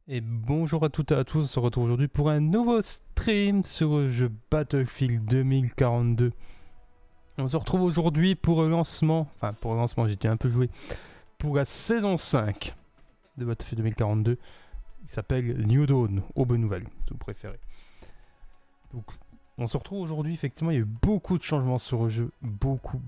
Et bonjour à toutes et à tous, on se retrouve aujourd'hui pour un nouveau stream sur le jeu Battlefield 2042. On se retrouve aujourd'hui pour le lancement, j'ai déjà un peu joué, pour la saison 5 de Battlefield 2042. Il s'appelle New Dawn, Aube Nouvelle, si vous préférez. Donc, on se retrouve aujourd'hui, effectivement, il y a eu beaucoup de changements sur le jeu, beaucoup.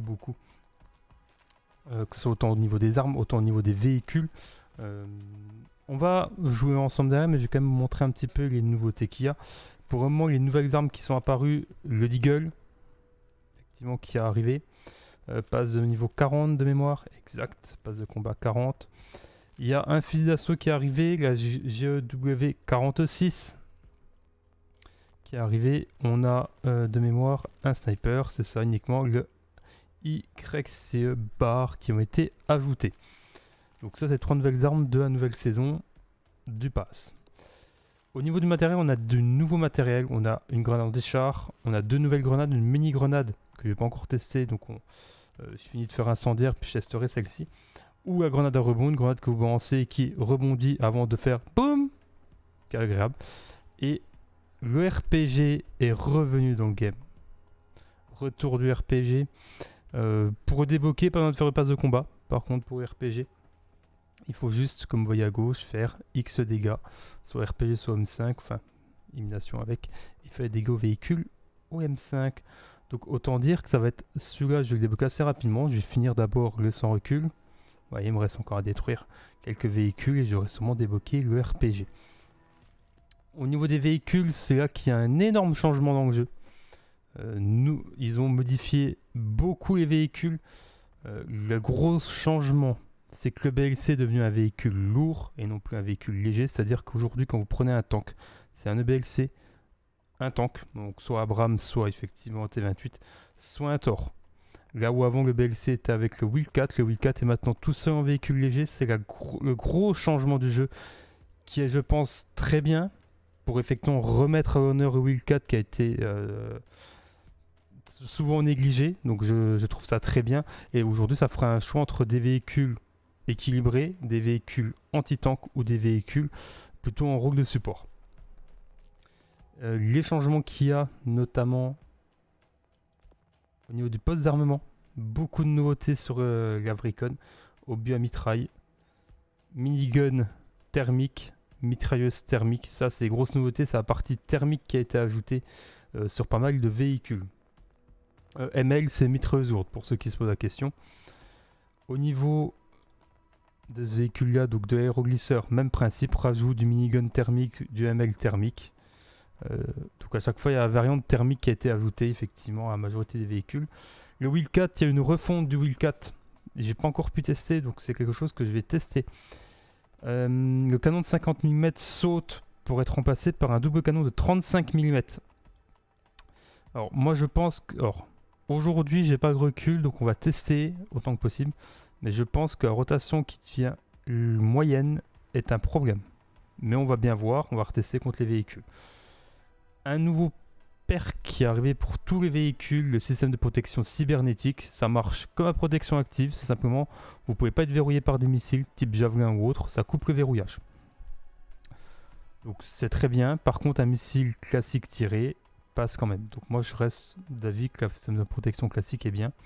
Que ce soit autant au niveau des armes, autant au niveau des véhicules. On va jouer ensemble derrière, mais je vais quand même vous montrer un petit peu les nouveautés qu'il y a. Pour le moment, les nouvelles armes qui sont apparues, le Deagle, effectivement, qui est arrivé. Passe de niveau 40 de mémoire, exact, passe de combat 40. Il y a un fusil d'assaut qui est arrivé, la GEW 46 qui est arrivé. On a de mémoire un sniper, c'est ça uniquement, le YCE bar qui ont été ajoutés. Donc ça, c'est 3 nouvelles armes de la nouvelle saison du pass. Au niveau du matériel, on a de nouveaux matériels. On a une grenade anti-char, on a 2 nouvelles grenades, une mini-grenade que je n'ai pas encore testée, donc je finis de faire incendiaire, puis je testerai celle-ci. Ou la grenade à rebond, une grenade que vous balancez qui rebondit avant de faire BOUM, qui est agréable. Et le RPG est revenu dans le game. Retour du RPG. Pour débloquer, pas besoin de faire le pass de combat. Par contre, pour RPG, il faut juste, comme vous voyez à gauche, faire X dégâts, soit RPG, soit M5, enfin, élimination avec. Il fait des dégâts au véhicule au M5. Donc autant dire que ça va être celui-là, je vais le débloquer assez rapidement. Je vais finir d'abord le sans recul. Vous voyez, il me reste encore à détruire quelques véhicules et j'aurai sûrement débloqué le RPG. Au niveau des véhicules, c'est là qu'il y a un énorme changement dans le jeu. Ils ont modifié beaucoup les véhicules. Le gros changement, c'est que le BLC est devenu un véhicule lourd et non plus un véhicule léger. C'est-à-dire qu'aujourd'hui, quand vous prenez un tank, c'est un EBLC, un tank, donc soit Abrams, soit effectivement T28, soit un Thor. Là où avant le BLC était avec le Wildcat est maintenant tout seul en véhicule léger. C'est le gros changement du jeu qui est, je pense, très bien pour effectivement remettre à l'honneur le Wildcat qui a été souvent négligé. Donc je trouve ça très bien. Et aujourd'hui, ça fera un choix entre des véhicules équilibrés, des véhicules anti-tank ou des véhicules plutôt en rôle de support. Les changements qu'il y a, notamment au niveau du poste d'armement, beaucoup de nouveautés sur la Vricon, obus à mitraille, minigun thermique, mitrailleuse thermique. Ça, c'est des grosses nouveautés. C'est la partie thermique qui a été ajoutée sur pas mal de véhicules. ML, c'est mitrailleuse lourde, pour ceux qui se posent la question. Au niveau de ce véhicule-là, donc de l'aéroglisseur, même principe, rajout du minigun thermique, du ML thermique. Donc à chaque fois, il y a la variante thermique qui a été ajoutée, effectivement, à la majorité des véhicules. Le Wildcat, il y a une refonte du Wildcat. J'ai pas encore pu tester, donc c'est quelque chose que je vais tester. Le canon de 50 mm saute pour être remplacé par un double canon de 35 mm. Alors moi je pense que... aujourd'hui j'ai pas de recul, donc on va tester autant que possible. Mais je pense que la rotation qui devient moyenne est un problème. Mais on va bien voir, on va retester contre les véhicules. Un nouveau perk qui est arrivé pour tous les véhicules, le système de protection cybernétique. Ça marche comme la protection active, c'est simplement, vous ne pouvez pas être verrouillé par des missiles type Javelin ou autre, ça coupe le verrouillage. Donc c'est très bien. Par contre, un missile classique tiré passe quand même. Donc moi je reste d'avis que le système de protection classique est bien.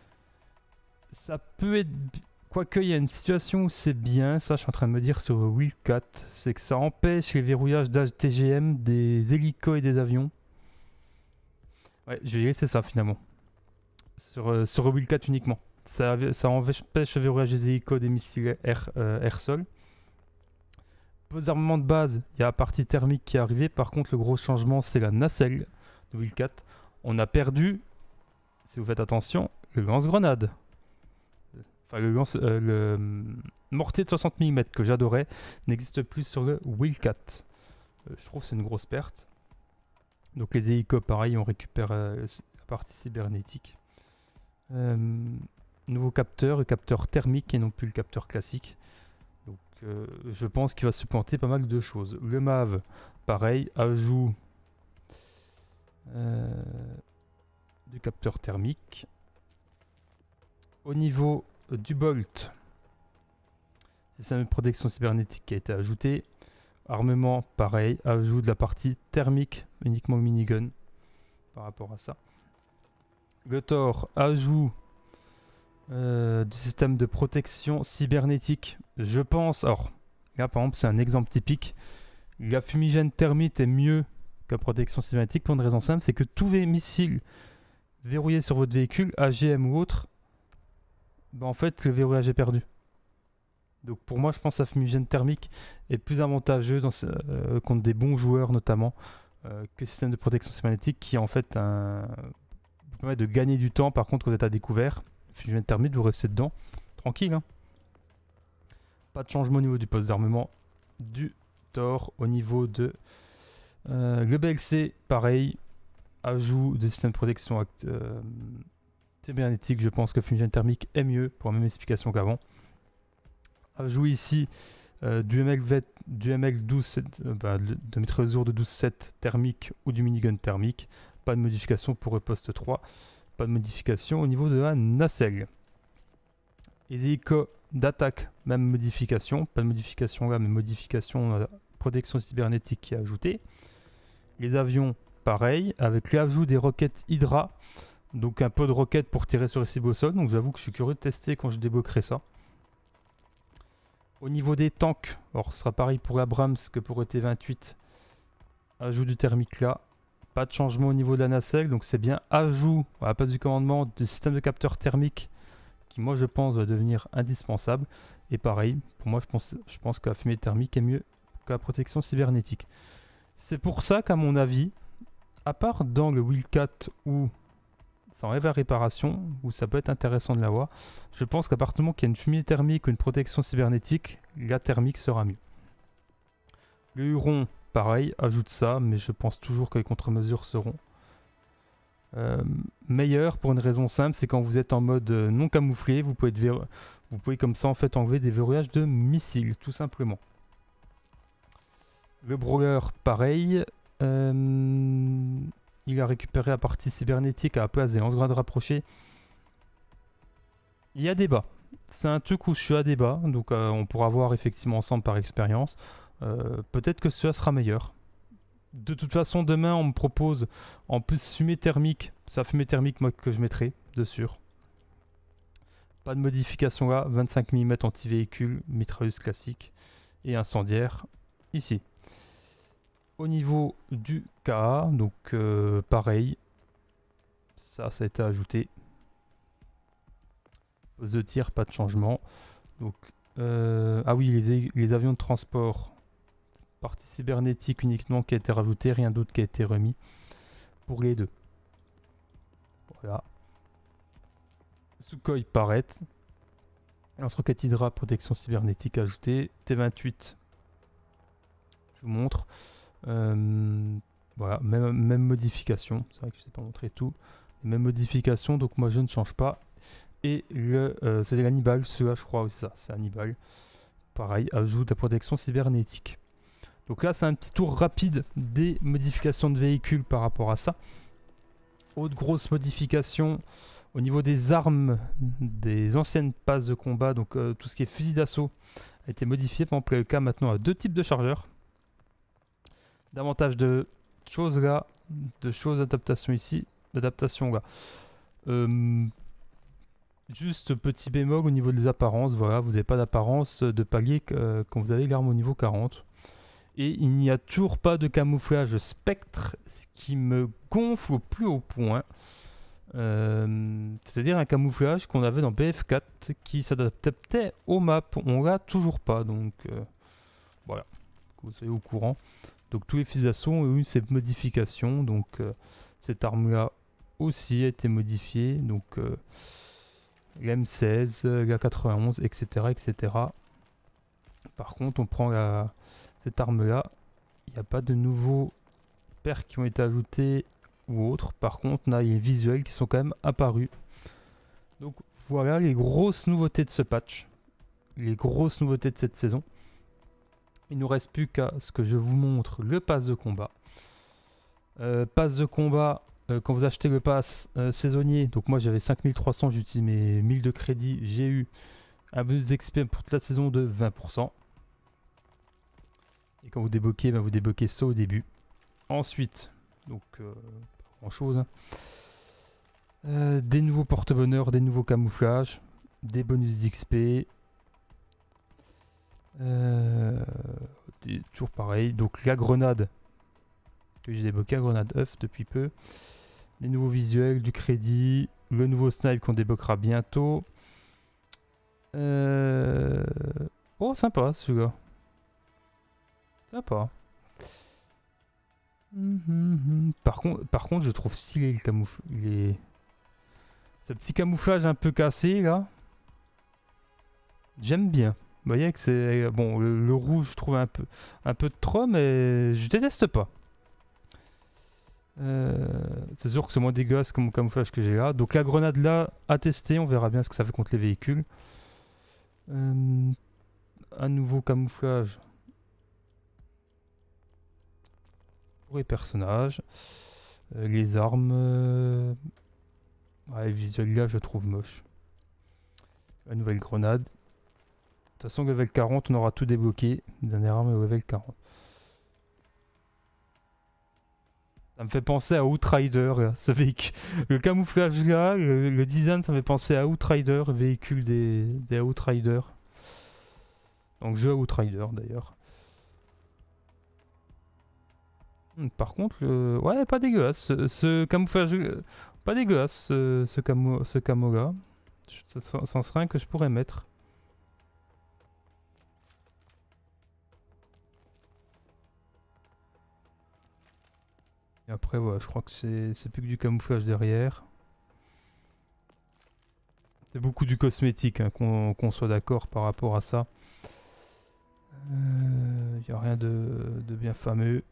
Ça peut être... Quoique, il y a une situation où c'est bien, ça je suis en train de me dire sur le Wildcat, c'est que ça empêche les verrouillages d'ATGM des hélicos et des avions. Ouais, je vais laisser ça finalement. Sur le Wildcat uniquement. Ça empêche le verrouillage des hélicos des missiles air-sol. Pour les armements de base, il y a la partie thermique qui est arrivée. Par contre, le gros changement, c'est la nacelle de Wildcat. On a perdu, si vous faites attention, le lance-grenade. Enfin, le mortier de 60 mm que j'adorais n'existe plus sur le Wildcat. Je trouve que c'est une grosse perte. Donc les hélicos, pareil, on récupère la partie cybernétique. Nouveau capteur, le capteur thermique et non plus le capteur classique. Donc je pense qu'il va supplanter pas mal de choses. Le MAV, pareil, ajout du capteur thermique. Au niveau du Bolt, système de protection cybernétique qui a été ajouté. Armement, pareil, ajout de la partie thermique, uniquement le minigun par rapport à ça. Le Thor, ajout du système de protection cybernétique. Je pense, alors là par exemple c'est un exemple typique, la fumigène thermite est mieux que la protection cybernétique pour une raison simple, c'est que tous les missiles verrouillés sur votre véhicule, AGM ou autre, bah en fait le verrouillage est perdu. Donc pour moi je pense que la fumigène thermique est plus avantageux contre des bons joueurs notamment que le système de protection cybernétique qui en fait permet de gagner du temps. Par contre quand vous êtes à découvert, fumigène thermique vous restez dedans, tranquille hein. Pas de changement au niveau du poste d'armement du Thor. Au niveau de le BLC, pareil, ajout de système de protection cybernétique. Je pense que fumigène thermique est mieux pour la même explication qu'avant. Ajout ici du ML 12 de mitrailleuse lourde de 12-7 thermique ou du minigun thermique. Pas de modification pour le poste 3. Pas de modification au niveau de la nacelle. Les hélicos d'attaque, même modification. Pas de modification là, mais modification protection cybernétique qui est ajoutée. Les avions, pareil, avec l'ajout des roquettes Hydra. Donc un peu de roquettes pour tirer sur les cibles au sol. Donc j'avoue que je suis curieux de tester quand je débloquerai ça. Au niveau des tanks, alors ce sera pareil pour l'Abrams que pour le T28. Ajout du thermique là. Pas de changement au niveau de la nacelle. Donc c'est bien ajout à la place du commandement du système de capteur thermique qui moi je pense va devenir indispensable. Et pareil, pour moi je pense que la fumée thermique est mieux que la protection cybernétique. C'est pour ça qu'à mon avis, à part dans le Wildcat où ça enlève la réparation, où ça peut être intéressant de l'avoir, je pense qu'à partir du moment qu'il y a une fumée thermique ou une protection cybernétique, la thermique sera mieux. Le Huron, pareil, ajoute ça, mais je pense toujours que les contre-mesures seront meilleures pour une raison simple, c'est quand vous êtes en mode non camouflé, vous pouvez comme ça en fait enlever des verrouillages de missiles, tout simplement. Le Brawler, pareil. Il a récupéré la partie cybernétique à la place des lance-grenades rapprochées. Il y a débat. C'est un truc où je suis à débat, donc on pourra voir effectivement ensemble par expérience. Peut-être que cela sera meilleur. De toute façon, demain, on me propose en plus fumée thermique. C'est la fumée thermique moi, que je mettrai, de sûr. Pas de modification là. 25 mm anti-véhicule, mitrailleuse classique et incendiaire ici. Au niveau du KA, donc pareil, ça a été ajouté. Poste de tir, pas de changement. Donc, ah oui, les avions de transport, partie cybernétique uniquement qui a été rajoutée, rien d'autre qui a été remis pour les deux. Voilà. Sukhoi parait. Lance-roquette Hydra, protection cybernétique ajoutée. T28, je vous montre. Voilà, même modification. C'est vrai que je ne sais pas montrer tout. Même modification, donc moi je ne change pas. Et c'est l'Hannibal, celui-là je crois, oui c'est ça, c'est Hannibal. Pareil, ajout de la protection cybernétique. Donc là c'est un petit tour rapide des modifications de véhicules par rapport à ça. Autre grosse modification au niveau des armes, des anciennes passes de combat, donc tout ce qui est fusil d'assaut a été modifié. Par exemple, le cas maintenant à 2 types de chargeurs. Davantage de choses là, de choses d'adaptation ici, d'adaptation là. Juste petit bémol au niveau des apparences, voilà, vous n'avez pas d'apparence de palier quand vous avez l'arme au niveau 40. Et il n'y a toujours pas de camouflage spectre, ce qui me gonfle au plus haut point. C'est-à-dire un camouflage qu'on avait dans BF4 qui s'adaptait aux maps. On l'a toujours pas, donc voilà, que vous soyez au courant. Donc tous les fusils d'assaut ont eu ces modifications. Donc cette arme-là aussi a été modifiée. Donc la M16, la 91, etc., etc. Par contre, on prend cette arme-là. Il n'y a pas de nouveaux perks qui ont été ajoutés ou autres. Par contre, on a les visuels qui sont quand même apparus. Donc voilà les grosses nouveautés de ce patch. Les grosses nouveautés de cette saison. Il ne nous reste plus qu'à ce que je vous montre le pass de combat. Pass de combat, quand vous achetez le pass saisonnier, donc moi j'avais 5300, j'utilise mes 1000 de crédit, j'ai eu un bonus d'XP pour toute la saison de 20%. Et quand vous débloquez, vous débloquez ça au début. Ensuite, donc pas grand chose. Hein. Des nouveaux porte-bonheur, des nouveaux camouflages, des bonus d'XP. Toujours pareil. Donc la grenade que j'ai débloqué, la grenade œuf depuis peu. Les nouveaux visuels, du crédit, le nouveau snipe qu'on débloquera bientôt. Oh, sympa celui-là. Sympa. Par contre, je trouve stylé le camouflage. Ce petit camouflage un peu cassé là. J'aime bien. Vous voyez que c'est. Bon, le rouge, je trouve un peu de trop, mais je déteste pas. C'est sûr que c'est moins dégueulasse que mon camouflage que j'ai là. Donc la grenade là, à tester, on verra bien ce que ça fait contre les véhicules. Un nouveau camouflage pour les personnages. Les armes. Ouais, le visuel là, je le trouve moche. La nouvelle grenade. De toute façon, level 40, on aura tout débloqué. Dernière arme, level 40. Ça me fait penser à Outrider, là, ce véhicule. Le camouflage là, le design, ça me fait penser à Outrider, véhicule des Outriders. Donc jeu à Outrider d'ailleurs. Par contre, ouais, pas dégueulasse. Ce camouflage, pas dégueulasse, ce camo là. Ça serait un que je pourrais mettre. Et après, voilà, je crois que c'est plus que du camouflage derrière. C'est beaucoup du cosmétique, hein, qu'on soit d'accord par rapport à ça. Il n'y a rien de bien fameux.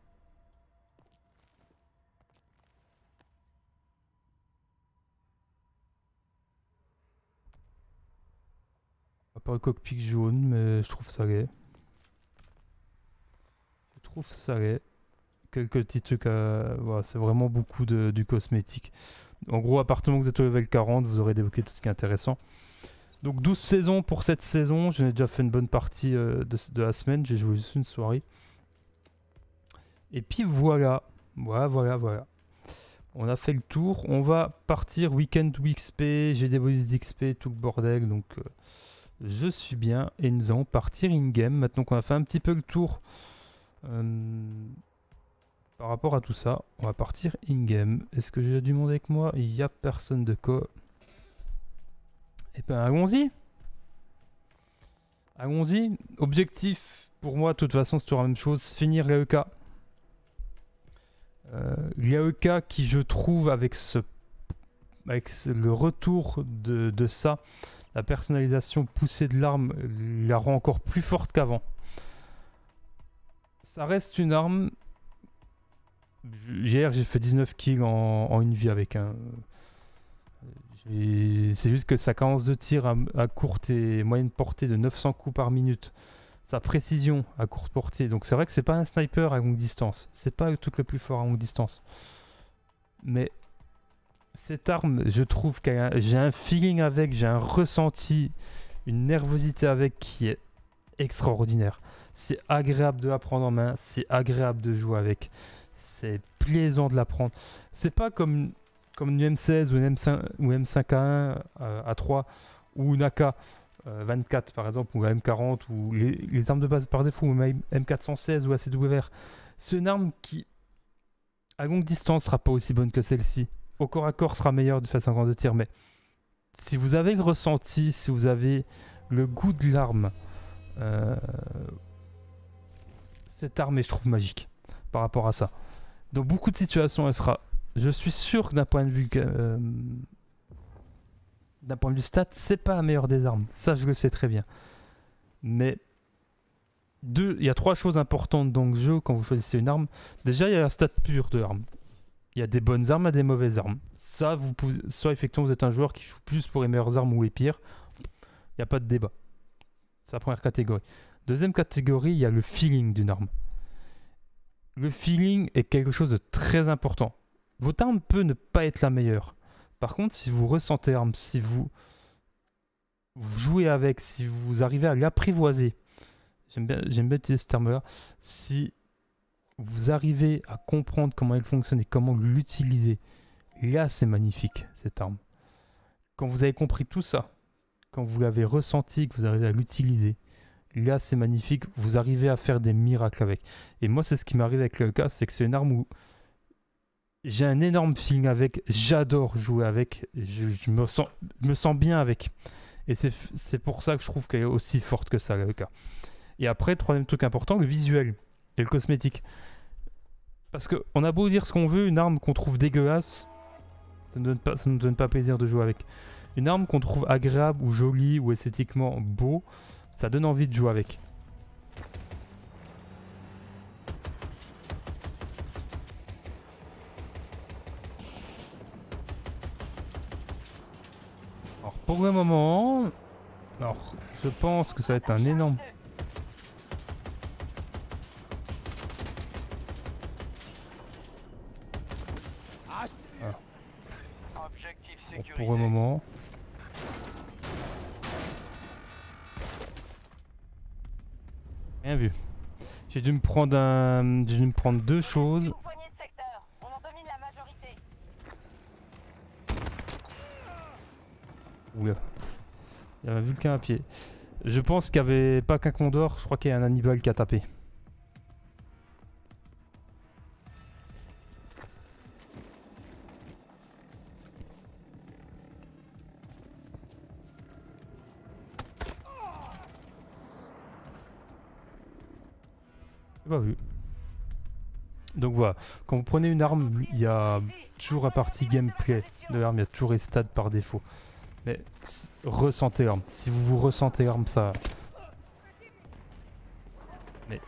À part le cockpit jaune, mais je trouve ça laid. Je trouve ça laid. Quelques petits trucs à... Voilà, c'est vraiment beaucoup du cosmétique. En gros, à partir du moment que vous êtes au level 40, vous aurez débloqué tout ce qui est intéressant. Donc 12 saisons pour cette saison. J'en ai déjà fait une bonne partie de la semaine. J'ai joué juste une soirée. Et puis voilà. Voilà. On a fait le tour. On va partir week-end XP. J'ai des bonus d'XP, tout le bordel. Donc je suis bien. Et nous allons partir in-game. Maintenant qu'on a fait un petit peu le tour par rapport à tout ça, on va partir in-game. Est-ce que j'ai du monde avec moi? Il n'y a personne de quoi. Eh ben allons-y. Allons-y. Objectif pour moi, de toute façon, c'est toujours la même chose. Finir l'AEK. L'AEK qui, je trouve, avec le retour de ça, la personnalisation poussée de l'arme, la rend encore plus forte qu'avant. Ça reste une arme. Hier, j'ai fait 19 kills en une vie avec un. C'est juste que sa cadence de tir à courte et moyenne portée de 900 coups par minute, sa précision à courte portée, donc c'est vrai que c'est pas un sniper à longue distance, c'est pas le truc le plus fort à longue distance, mais cette arme, je trouve que j'ai un feeling avec, j'ai un ressenti, une nervosité avec qui est extraordinaire. C'est agréable de la prendre en main, c'est agréable de jouer avec, c'est plaisant de la prendre. C'est pas comme une M16 ou une M5A1 à 3 ou une AK 24 par exemple, ou la M40 ou les armes de base par défaut, ou même M416 ou ACWR. C'est une arme qui à longue distance sera pas aussi bonne que celle-ci. Au corps à corps sera meilleure de façon de tir, mais si vous avez le ressenti, si vous avez le goût de l'arme, cette arme est, je trouve, magique par rapport à ça. Dans beaucoup de situations, elle sera... Je suis sûr que d'un point de vue stat, c'est pas la meilleure des armes. Ça, je le sais très bien. Mais il y a 3 choses importantes dans le jeu quand vous choisissez une arme. Déjà, il y a la stat pure de l'arme. Il y a des bonnes armes et des mauvaises armes. Ça, soit effectivement, vous êtes un joueur qui joue plus pour les meilleures armes ou les pires. Il n'y a pas de débat. C'est la première catégorie. Deuxième catégorie, il y a le feeling d'une arme. Le feeling est quelque chose de très important. Votre arme peut ne pas être la meilleure. Par contre, si vous ressentez l'arme, si vous jouez avec, si vous arrivez à l'apprivoiser, j'aime bien utiliser ce terme-là. Si vous arrivez à comprendre comment elle fonctionne et comment l'utiliser, là c'est magnifique cette arme. Quand vous avez compris tout ça, quand vous l'avez ressenti, que vous arrivez à l'utiliser, là c'est magnifique, vous arrivez à faire des miracles avec. Et moi c'est ce qui m'arrive avec le LK, c'est que c'est une arme où j'ai un énorme feeling avec, j'adore jouer avec, je me sens bien avec. Et c'est pour ça que je trouve qu'elle est aussi forte que ça, le LK. Et après, troisième truc important, le visuel et le cosmétique. Parce qu'on a beau dire ce qu'on veut, une arme qu'on trouve dégueulasse, ça ne nous donne pas plaisir de jouer avec. Une arme qu'on trouve agréable ou jolie ou esthétiquement beau, ça donne envie de jouer avec. Alors pour le moment, alors je pense que ça va être un énorme... Pour le moment. Rien vu. J'ai dû me prendre deux choses. Oula. Il y avait un Vulcain à pied. Je pense qu'il n'y avait pas qu'un Condor, je crois qu'il y a un Hannibal qui a tapé. J'ai pas vu. Donc voilà, quand vous prenez une arme, il y a toujours la partie gameplay de l'arme, il y a toujours les stats par défaut. Mais ressentez l'arme. Si vous ressentez l'arme, ça... Mais...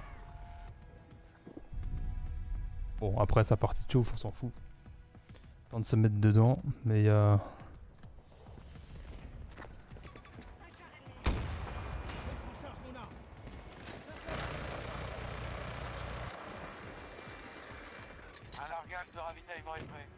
Bon, après sa partie de chauffe, on s'en fout. Temps de se mettre dedans, mais il y a... Un largage de ravitaillement est prêt.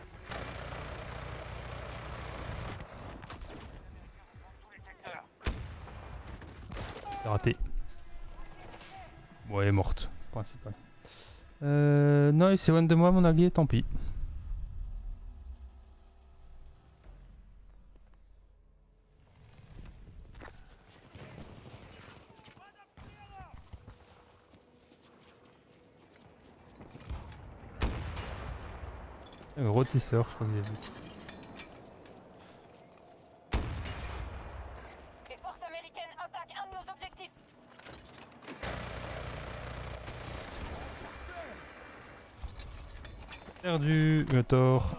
C'est raté. Ouais, elle est morte, principal. Non, il s'éloigne de moi, mon allié, tant pis. Un gros tisseur, je crois que j'ai vu. Les forces américaines attaquent un de nos objectifs. Perdu, le tort.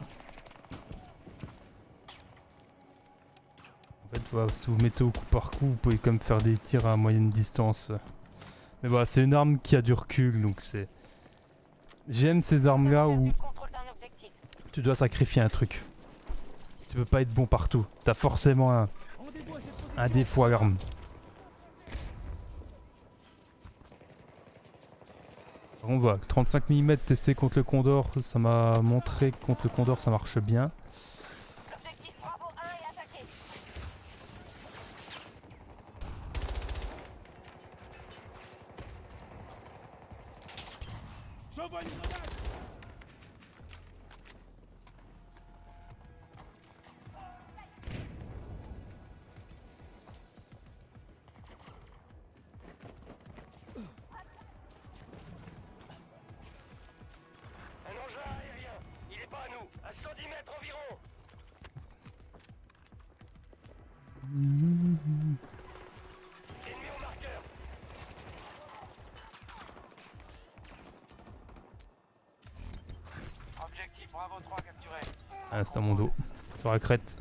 En fait, voilà, si vous mettez au coup par coup, vous pouvez quand même faire des tirs à moyenne distance. Mais voilà, c'est une arme qui a du recul, donc c'est... J'aime ces armes-là où tu dois sacrifier un truc. Tu peux pas être bon partout. T'as forcément un défaut à l'arme. On va, 35 mm testé contre le Condor, ça m'a montré que contre le Condor ça marche bien. L'objectif Bravo 1 est attaqué. J'envoie une grenade. Un engin aérien. Il est pas à nous. À 110 mètres environ. Ennemi au marqueur. Objectif Bravo 3 capturé. Ah, c'est à mon dos. Sur la crête.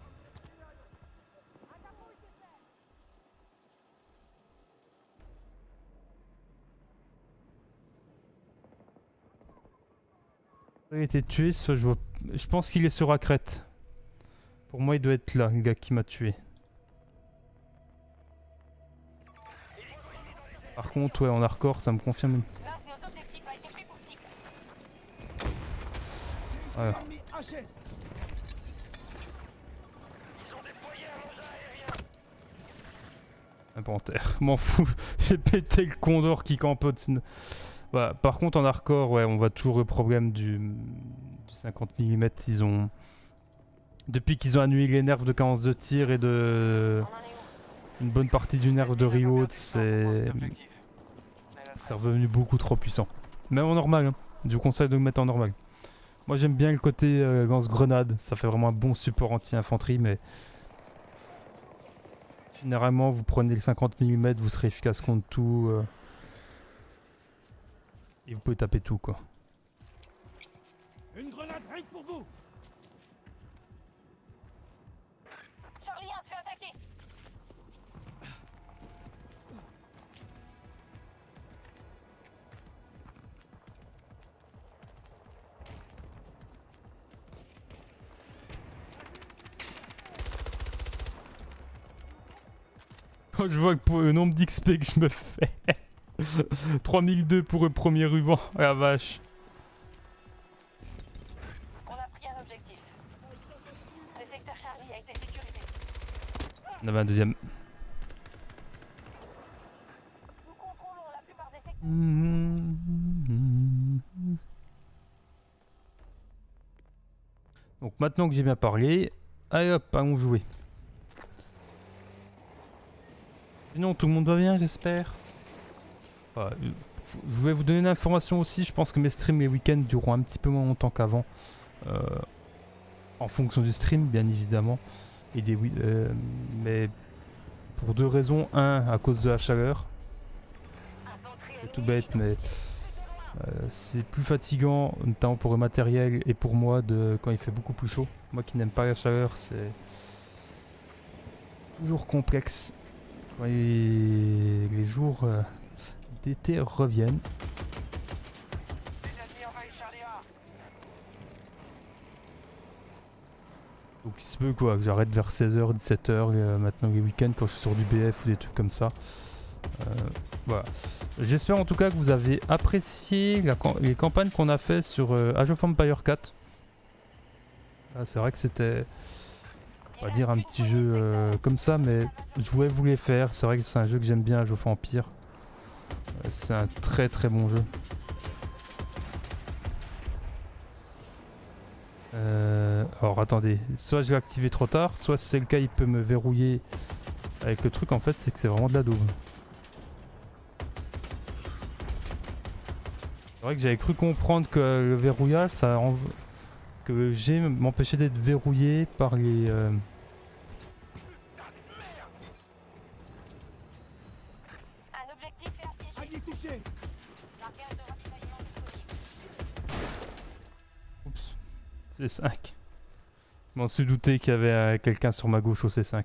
Il a été tué, ça, je pense qu'il est sur la crête. Pour moi, il doit être là, le gars qui m'a tué. Par contre, ouais, en hardcore, ça me confirme. L'un de nos objectifs a été pris pour cible. Voilà. Ils ont déployé un engin aérien. Un panthère, m'en fous. J'ai pété le condor qui campote. Voilà. Par contre en hardcore, ouais, on voit toujours le problème du 50 mm. Ils ont... Depuis qu'ils ont annulé les nerfs de cadence de tir et de... On en est où? Une bonne partie du nerf de reload, c'est revenu beaucoup trop puissant. Même en normal, hein. Je vous conseille de le mettre en normal. Moi j'aime bien le côté lance-grenade, ça fait vraiment un bon support anti-infanterie, mais généralement vous prenez le 50 mm, vous serez efficace contre tout. Et vous pouvez taper tout quoi. Une grenade rien que pour vous. Charlie 1 se fait attaquer. Quand je vois que pour le nombre d'XP que je me fais, 3002 pour le premier ruban, ah la vache. On a pris un objectif. Le secteur Charlie a été sécurisé. On avait un deuxième. Nous contrôlons la plupart des secteurs. Donc maintenant que j'ai bien parlé, allez hop, allons jouer. Sinon tout le monde va bien j'espère. Voilà, je voulais vous donner une information aussi, je pense que mes streams les week-ends dureront un petit peu moins longtemps qu'avant. En fonction du stream bien évidemment. Et mais pour deux raisons. Un, à cause de la chaleur. C'est tout bête mais c'est plus fatigant notamment pour le matériel et pour moi quand il fait beaucoup plus chaud. Moi qui n'aime pas la chaleur c'est toujours complexe. Quand les jours d'été reviennent. Les ennemis envahissent Charlie 1. Donc il se peut quoi que j'arrête vers 16h, 17h maintenant les week-ends quand je suis sur du BF ou des trucs comme ça. Voilà. J'espère en tout cas que vous avez apprécié les campagnes qu'on a fait sur Age of Empires 4. Ah, c'est vrai que c'était, on va dire, un petit jeu comme ça, mais je voulais vous les faire. C'est vrai que c'est un jeu que j'aime bien, Age of Empires. C'est un très très bon jeu. Alors attendez, soit je l'ai activé trop tard, soit si c'est le cas il peut me verrouiller avec le truc. En fait c'est que c'est vraiment de la daube. C'est vrai que j'avais cru comprendre que le verrouillage, que le G m'empêchait d'être verrouillé par les... Un objectif est assiégé. Allié touché. Marquage de ravitaillement disponible. Oups, C5. Je m'en suis douté qu'il y avait quelqu'un sur ma gauche au C5.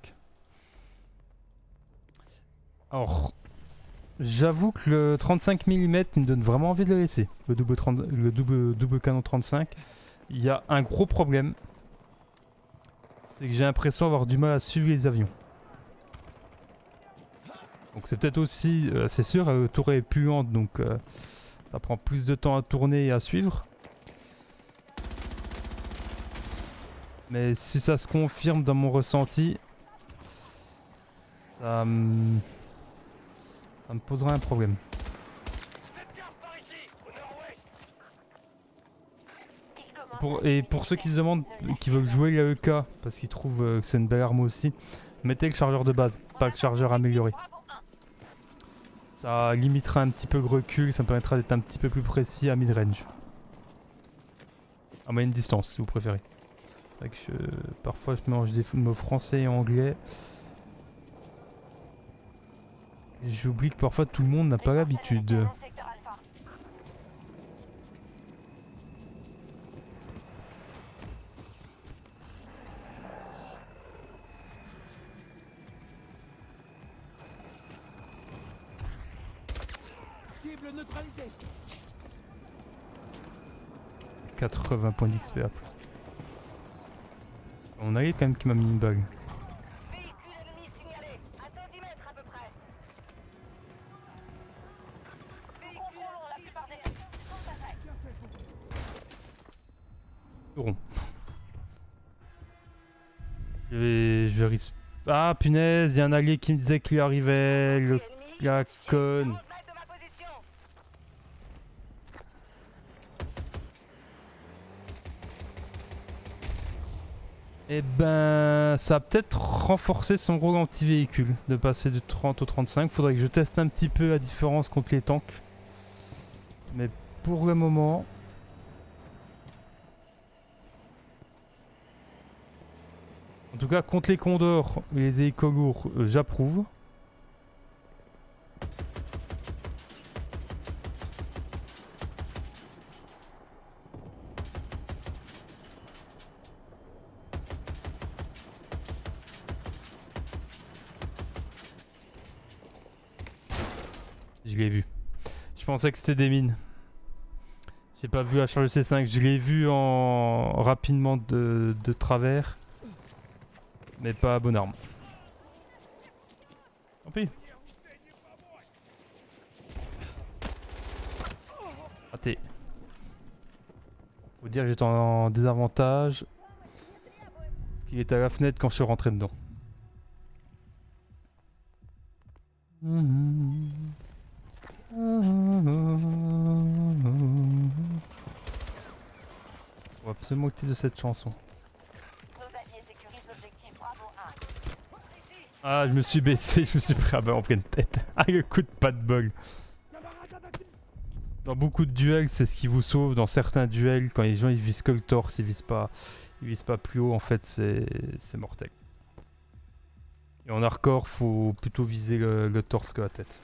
Alors, j'avoue que le 35 mm il me donne vraiment envie de le laisser. Le double canon 35. Il y a un gros problème. C'est que j'ai l'impression d'avoir du mal à suivre les avions. Donc c'est peut-être aussi, c'est sûr, la tour est plus lente, donc ça prend plus de temps à tourner et à suivre. Mais si ça se confirme dans mon ressenti, ça me posera un problème. Faites gaffe par ici, au nord-ouest. Il commence Et pour ceux qui se demandent, qui veulent jouer l'AEK, parce qu'ils trouvent que c'est une belle arme aussi, mettez le chargeur de base, pas le chargeur amélioré. Bravo 1. Ça limitera un petit peu le recul, ça me permettra d'être un petit peu plus précis à mid-range. À moyenne distance, si vous préférez. C'est vrai que parfois je mélange des mots français et anglais. J'oublie que parfois tout le monde n'a pas l'habitude. Secteur Alpha. Cible neutralisée. 80 points d'XP après. On arrive quand même qui m'a mis une bague. Véhicule ennemi signalé. À 110 mètres à peu près. Nous contrôlons la plupart des secteurs du centre d'attaque. Rond. Je vais Ah punaise, il y a un allié qui me disait qu'il arrivait, la conne. Eh ben, ça a peut-être renforcé son rôle anti-véhicule, de passer de 30 au 35. Faudrait que je teste un petit peu la différence contre les tanks. Mais pour le moment... En tout cas, contre les Condors et les hélicos lourds, j'approuve. Je l'ai vu. Je pensais que c'était des mines. J'ai pas vu la charge C5, je l'ai vu en rapidement de travers. Mais pas à bonne arme. Tant pis. Raté. Faut dire que j'étais en désavantage. Il était à la fenêtre quand je suis rentré dedans. Faut absolument écouter de cette chanson. Ah, je me suis baissé, je me suis pris en pleine tête. Ah, le coup de pas de bol. Dans beaucoup de duels, c'est ce qui vous sauve. Dans certains duels, quand les gens ils visent que le torse, ils visent pas plus haut, en fait, c'est mortel. Et en hardcore, faut plutôt viser le torse que la tête.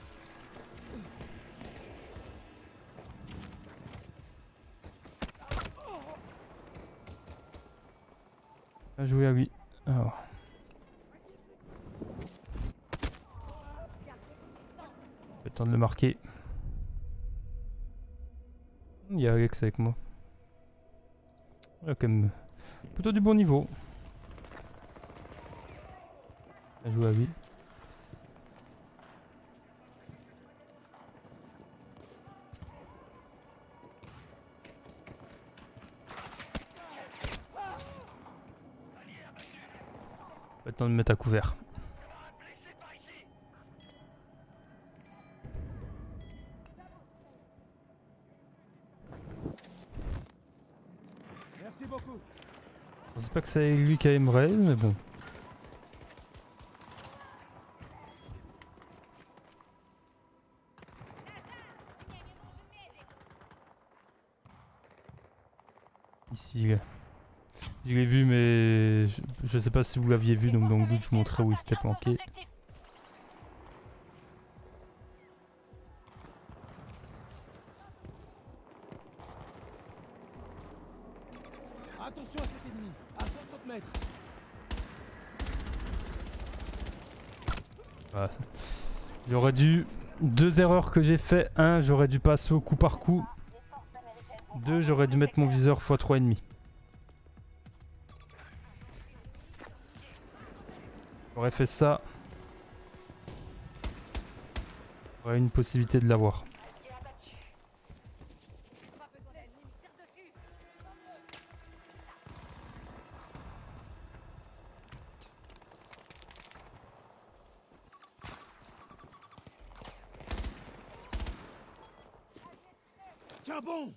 Bien joué à lui. Alors. Le temps de le marquer. Il y a Alex avec moi. Il a quand même plutôt du bon niveau. Bien joué à lui. Le temps de me mettre à couvert. Merci beaucoup. Je sais pas que c'est lui qui a Embrace, mais bon. Ici, je l'ai vu, mais je sais pas si vous l'aviez vu, donc dans le doute, je vous montrerai où il s'était planqué. Attention à cet ennemi, à 50 mètres. Voilà. J'aurais dû... Deux erreurs que j'ai fait. Un, j'aurais dû passer au coup par coup. Deux, j'aurais dû mettre mon viseur x3,5. J'aurais fait ça. J'aurais une possibilité de l'avoir. Tiens bon.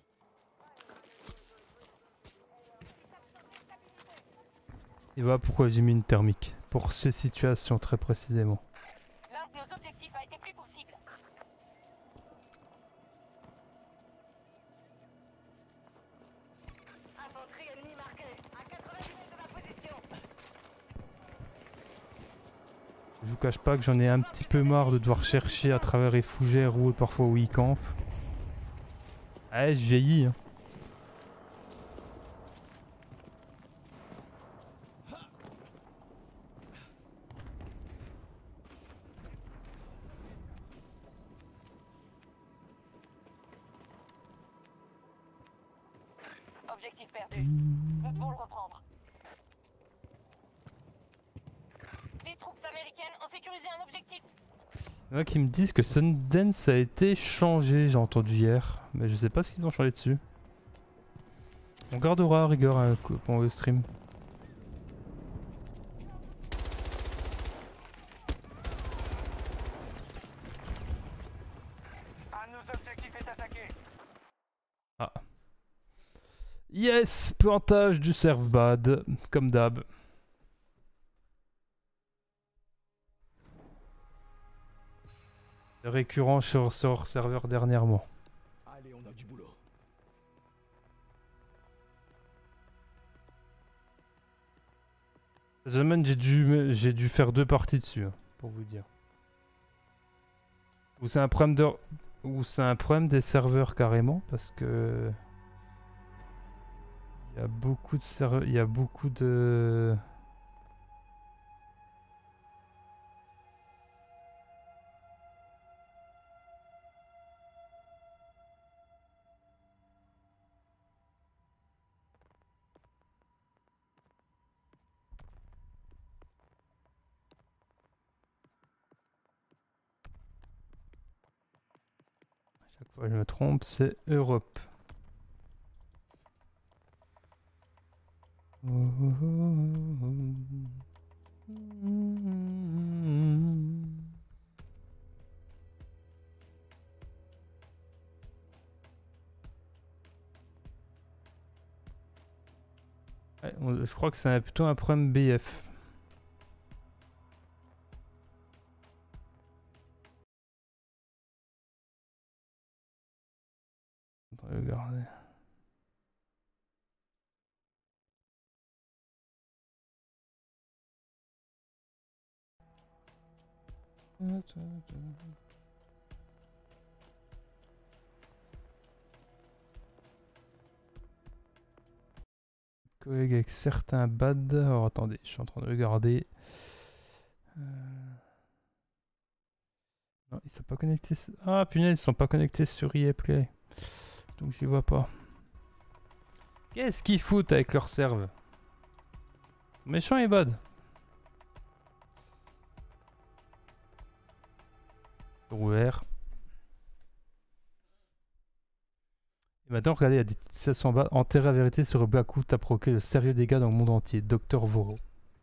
Et voilà pourquoi j'ai mis une thermique. Pour ces situations très précisément. L'un de nos objectifs a été pris pour cible. Infanterie ennemie marquée, à 80 mètres de ma position. Je vous cache pas que j'en ai un petit peu marre de devoir chercher à travers les fougères ou parfois où ils campent. Ouais, je vieillis. Hein. Objectif perdu. Nous devons le reprendre. Les troupes américaines ont sécurisé un objectif. Il y en a qui me disent que Sundance a été changé, j'ai entendu hier. Mais je sais pas ce qu'ils ont changé dessus. On gardera à rigueur pendant le stream. attaqué. Ah. Yes, plantage du servbad, comme d'hab. Récurrent sur serveur dernièrement. Allez, on a du boulot. Cette semaine, j'ai dû faire 2 parties dessus, hein, pour vous dire. Ou c'est un problème de... Ou c'est un problème des serveurs carrément, parce que... Il y a beaucoup de serveurs... Il y a beaucoup de... Chaque fois que je me trompe, c'est Europe. Ouais, je crois que c'est plutôt un problème BF. On va regarder. Collègue avec certains bad. Alors attendez, je suis en train de regarder. Non, ils sont pas connectés. Ah punaise, ils sont pas connectés sur EA Play. Donc j'y vois pas. Qu'est-ce qu'ils foutent avec leur serve? Méchant et bad. Ouvert. Et maintenant, regardez, il y a des 700 bas. Enterré à vérité sur Blackwood a provoqué de sérieux dégâts dans le monde entier. Docteur Voro.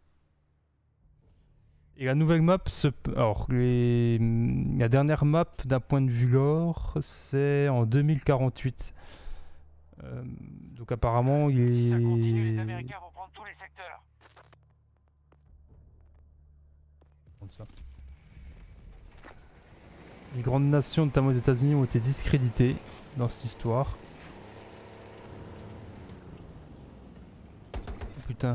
Et la nouvelle map, alors la dernière map d'un point de vue lore, c'est en 2048. Donc apparemment, Si ça continue, les Américains vont prendre tous les secteurs. Ça. Les grandes nations, notamment les États-Unis, ont été discréditées dans cette histoire. Oh, putain.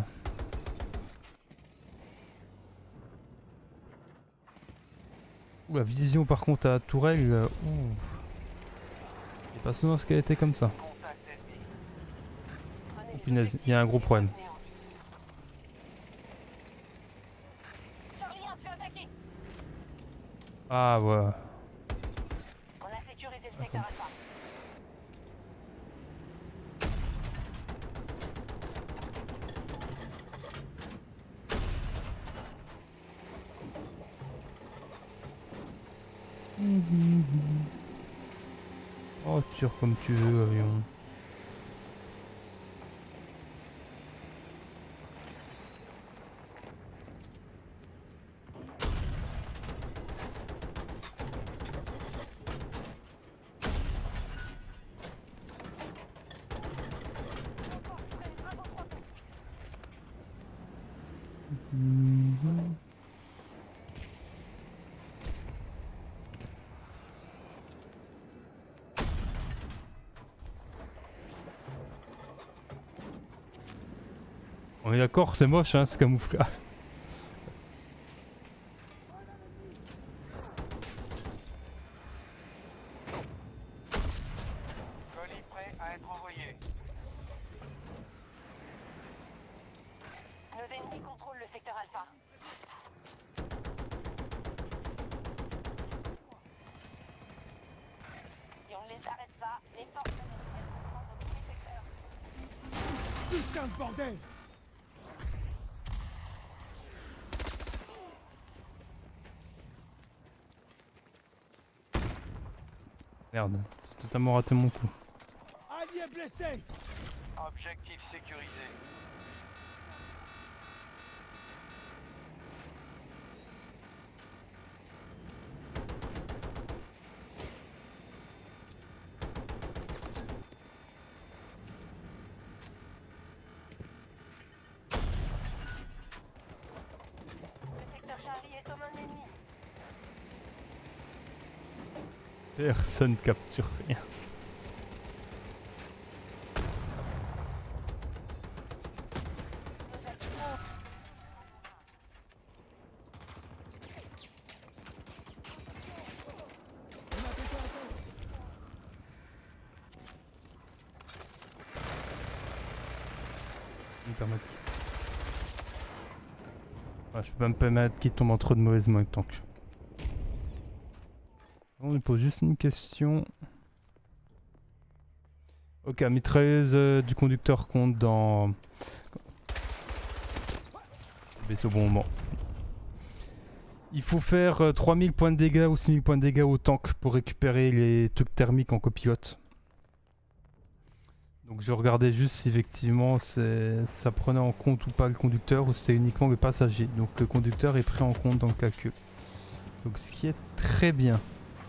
Ouh, la vision par contre à Tourelle, c'est pas souvent ce qu'elle était comme ça. Contact ennemi. Oh, punaise, il y a un gros problème. Charlie 1 se fait attaquer. Ah ouais. On a sécurisé le secteur Alpha. Oh, tire comme tu veux, avion. On est d'accord, c'est moche hein, ce camouflage. Colis prêt à être envoyé. Nos ennemis contrôlent le secteur Alpha. Si on ne les arrête pas, les forces américaines vont prendre tous les secteurs. Putain de bordel! Merde, j'ai totalement raté mon coup. Allié blessé! Objectif sécurisé. Charlie est aux mains de l'ennemi. Personne capture rien. Nos actifs montent. Je peux pas me permettre qu'il tombe en trop de mauvaises mains tant que. On lui pose juste une question. Ok, mitrailleuse du conducteur compte dans. Baisse au bon moment. Il faut faire 3000 points de dégâts ou 6000 points de dégâts au tank pour récupérer les trucs thermiques en copilote. Donc je regardais juste si effectivement ça prenait en compte ou pas le conducteur ou c'était uniquement le passager. Donc le conducteur est pris en compte dans le calcul. Donc ce qui est très bien.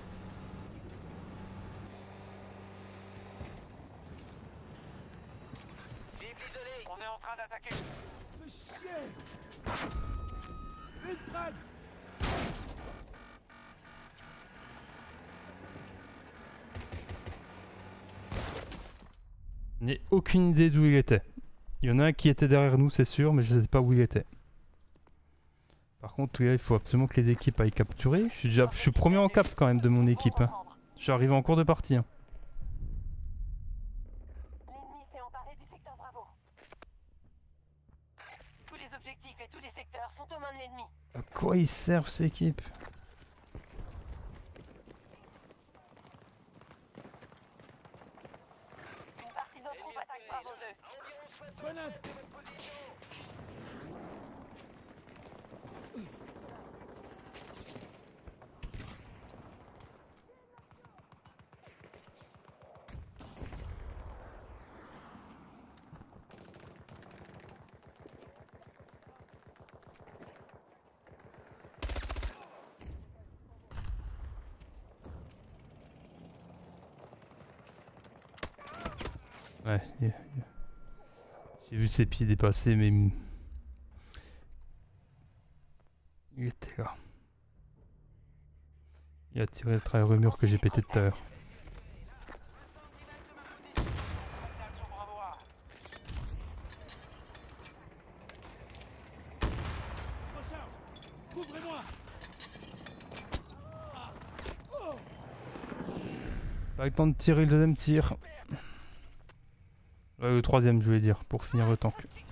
Cible isolée. On est en train d'attaquer. Fais chier. Une frag. Je n'ai aucune idée d'où il était. Il y en a un qui était derrière nous, c'est sûr, mais je ne sais pas où il était. Par contre, là, il faut absolument que les équipes aillent capturer. Je suis premier en cap quand même de mon équipe. Hein. Je suis arrivé en cours de partie. Hein. L'ennemi s'est emparé du secteur Bravo. Tous les objectifs et tous les secteurs sont aux mains de l'ennemi. À quoi ils servent ces équipes? Une partie de nos troupes attaque Bravo 2. Grenade. Ouais, j'ai vu ses pieds dépasser, mais il était là. Il a tiré le travers le mur que j'ai pété tout à l'heure. Recharge. Couvrez-moi. Pas le temps de tirer le deuxième tir. Le troisième, je voulais dire, pour finir le tank.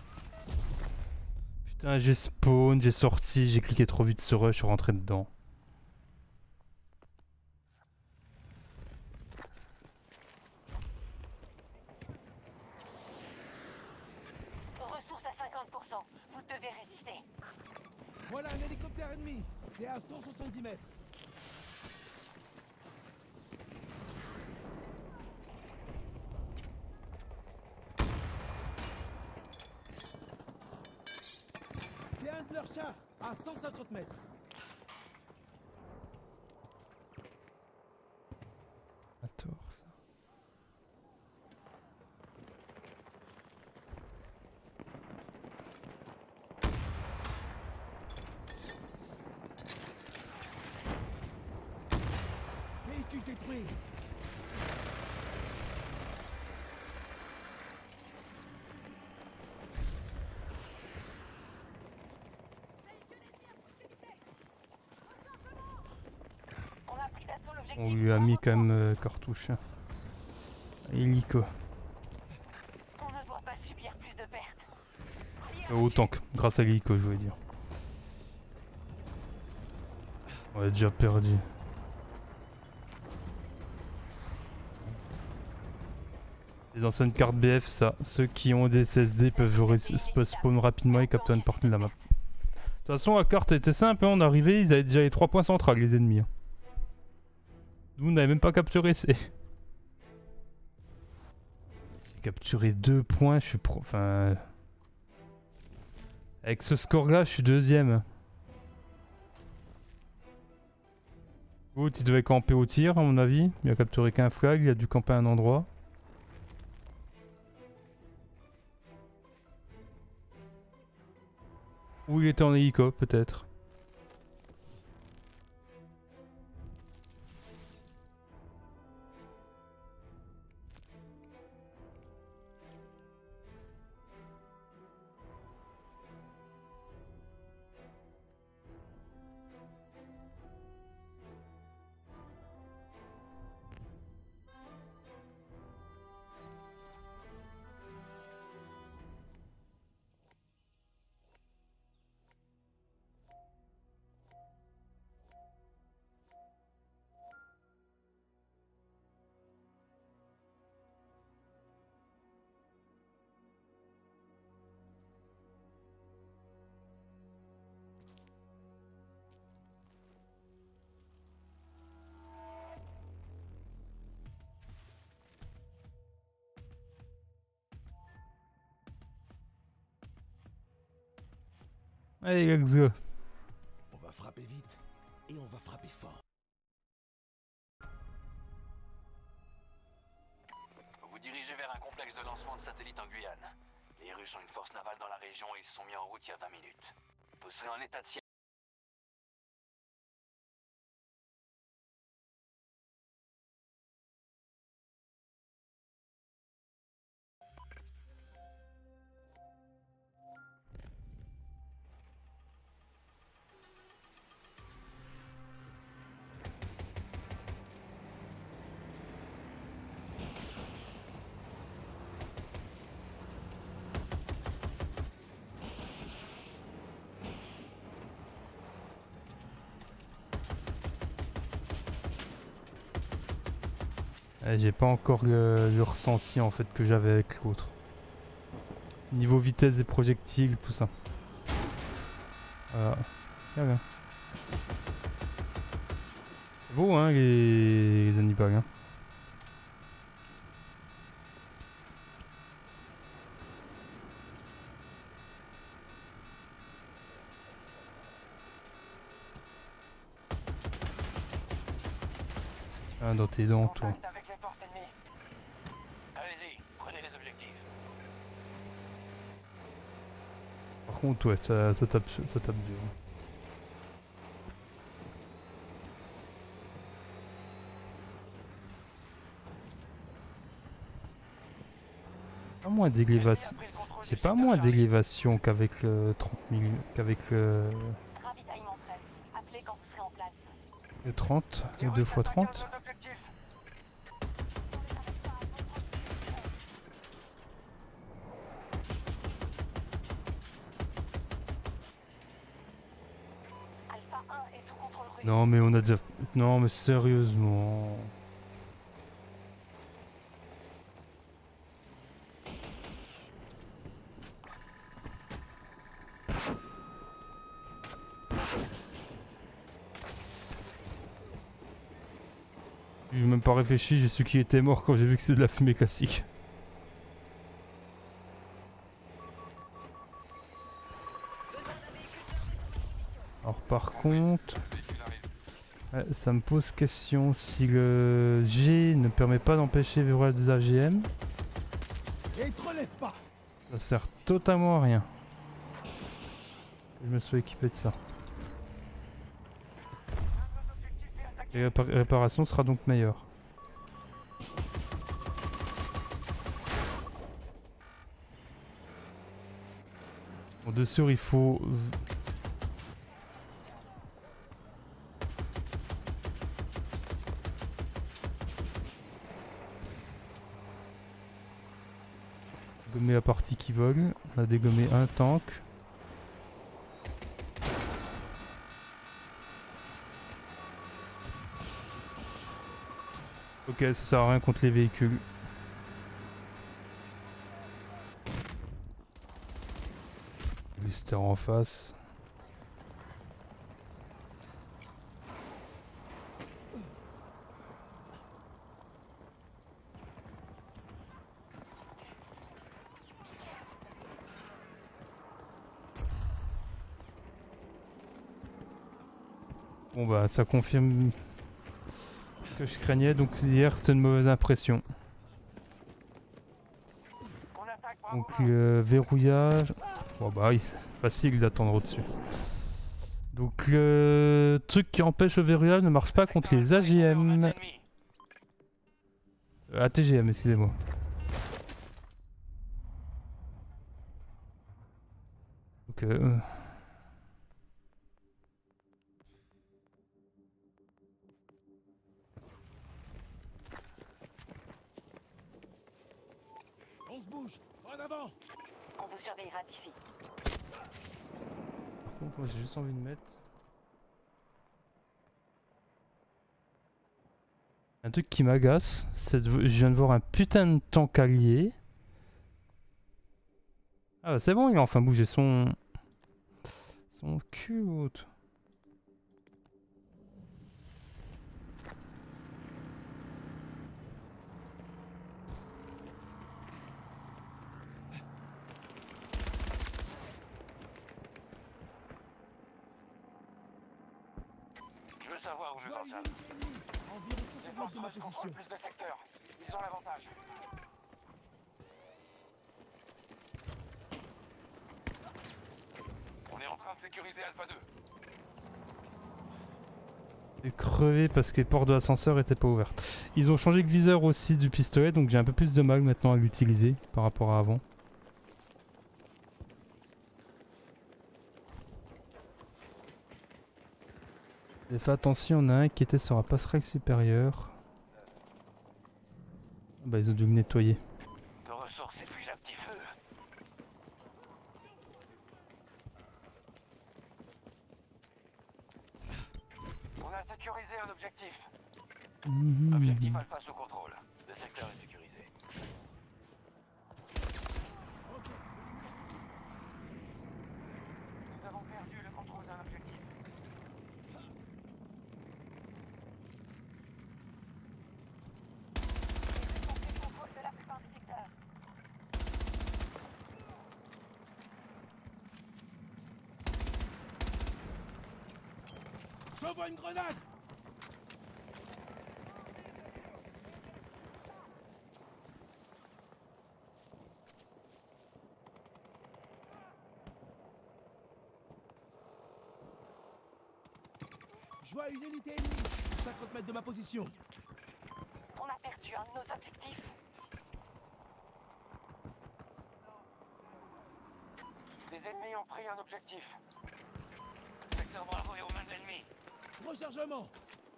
Putain, j'ai spawn, j'ai sorti, j'ai cliqué trop vite sur eux, je suis rentré dedans. Ressources à 50%. Vous devez résister. Voilà un hélicoptère ennemi. C'est à 170 mètres. C'est un de leurs chars à 150 mètres. À tort, ça. Véhicule détruit. On a pris d'assaut l'objectif. On lui a mis quand même cartouche. Hein. Hélico. On ne doit pas subir plus de pertes. Au tank, grâce à l'hélico, je voulais dire. On a déjà perdu. Les anciennes cartes BF, ça. Ceux qui ont des SSD peuvent spawn rapidement et capturer une partie de la map. De toute façon, la carte était simple. Hein, on arrivait, ils avaient déjà les 3 points centrales, les ennemis. Hein. Nous, on n'avait même pas capturé ces. J'ai capturé 2 points, je suis pro. Enfin. Avec ce score-là, je suis deuxième. L'autre, il devait camper au tir, à mon avis. Il a capturé qu'un flag, il a dû camper à un endroit. Ou il était en hélico, peut-être. Allez, let's go. On va frapper vite et on va frapper fort. Vous dirigez vers un complexe de lancement de satellites en Guyane. Les Russes ont une force navale dans la région et ils se sont mis en route il y a 20 minutes. Vous serez en état de siège. J'ai pas encore le ressenti en fait que j'avais avec l'autre. Niveau vitesse des projectiles, tout ça. Voilà. Très bien. C'est beau hein les Hannibal hein. Ah, dans tes dents toi. Contact avec les forces ennemies. Allez-y, prenez les objectifs. Par contre ouais ça tape dur. Pas moins d'élévation. J'ai pas moins d'élévation qu'avec le 30 000 qu'avec le Ravitaillement prêt. Appelez quand vous serez en place. 30 ou 2 x 30. Alpha 1 est sous contrôle russe. Non mais on a déjà... Non mais sérieusement... J'ai même pas réfléchi, j'ai su qu'il était mort quand j'ai vu que c'est de la fumée classique. Alors par contre... ouais, ça me pose question si le G ne permet pas d'empêcher le verrouillage des AGM. Et te relève pas. Ça sert totalement à rien. Que je me sois équipé de ça. Et la réparation sera donc meilleure. Bon, de sûr, il faut... gommer la partie qui vole. On a dégommé un tank. Ok, ça sert à rien contre les véhicules. Blister en face. Bon bah ça confirme ce que je craignais, donc hier c'était une mauvaise impression. Donc le verrouillage... Bon bah oui, facile d'attendre au-dessus. Donc le truc qui empêche le verrouillage ne marche pas contre les AGM. ATGM, excusez-moi. Donc On se bouge. En avant. On vous surveillera d'ici. par contre moi j'ai juste envie de mettre... Un truc qui m'agace, c'est de... je viens de voir un putain de tank allié. Ah bah c'est bon, il a enfin bougé son cul ou autre. savoir où je Je vais vois en une ça. unité ennemie. Environ 100 Les mètres forces de ma russes contrôlent position. plus de secteurs. Ils ont l'avantage. On est en train de sécuriser Alpha 2. J'ai crevé parce que les portes de l'ascenseur étaient pas ouvertes. Ils ont changé le viseur aussi du pistolet, donc j'ai un peu plus de mal maintenant à l'utiliser par rapport à avant. J'ai fait attention, on a un qui était sur la passerelle supérieure. Bah ils ont dû le nettoyer. Nos ressources épuisent à petit feu. On a sécurisé un objectif. Objectif Alpha sous contrôle. Le secteur est sécurisé. Nous avons perdu le contrôle d'un objectif. On fait le contrôle de la plupart des secteurs. J'envoie une grenade. Je vois une unité ennemie. 50 mètres de ma position. On a perdu un de nos objectifs. Les ennemis ont pris un objectif. Le secteur Bravo est aux mains de l'ennemi. Rechargement.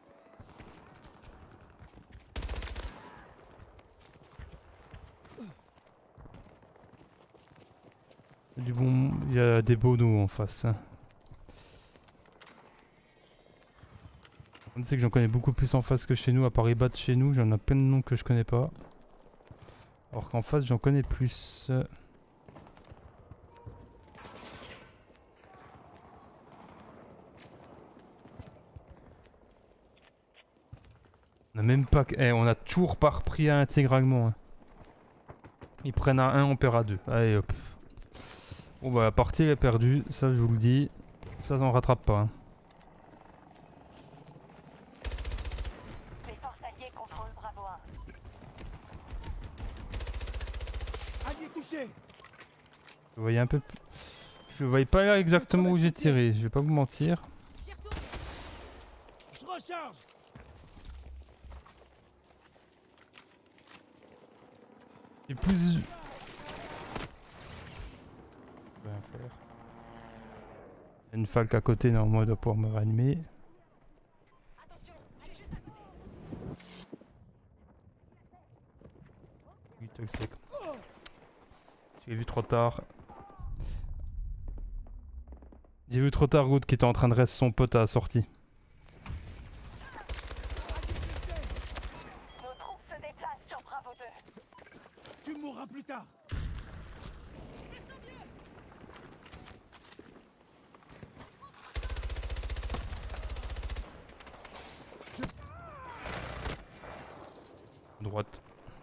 Du bon, il y a des beaux dos en face. Hein. On sait que j'en connais beaucoup plus en face que chez nous, à part les bas de chez nous, j'en ai plein de noms que je connais pas. Alors qu'en face j'en connais plus. On a même pas... on a toujours pas repris à intégralement. Hein. Ils prennent à 1, on perd à 2. Allez hop. Bon bah la partie est perdue, ça je vous le dis. Ça s'en rattrape pas. Hein. Les forces alliées contrôlent Bravo 1. Allié touché. Je voyais un peu... Je voyais pas exactement où j'ai tiré, je vais pas vous mentir. Je recharge. Et plus... Je vais rien faire. Il y a une falque à côté, normalement elle doit pouvoir me réanimer. Oui, toxique. J'ai vu trop tard. J'ai vu trop tard Good qui était en train de rester son pote à la sortie. Nos troupes se déplacent sur Bravo 2. Tu mourras plus tard. Droite.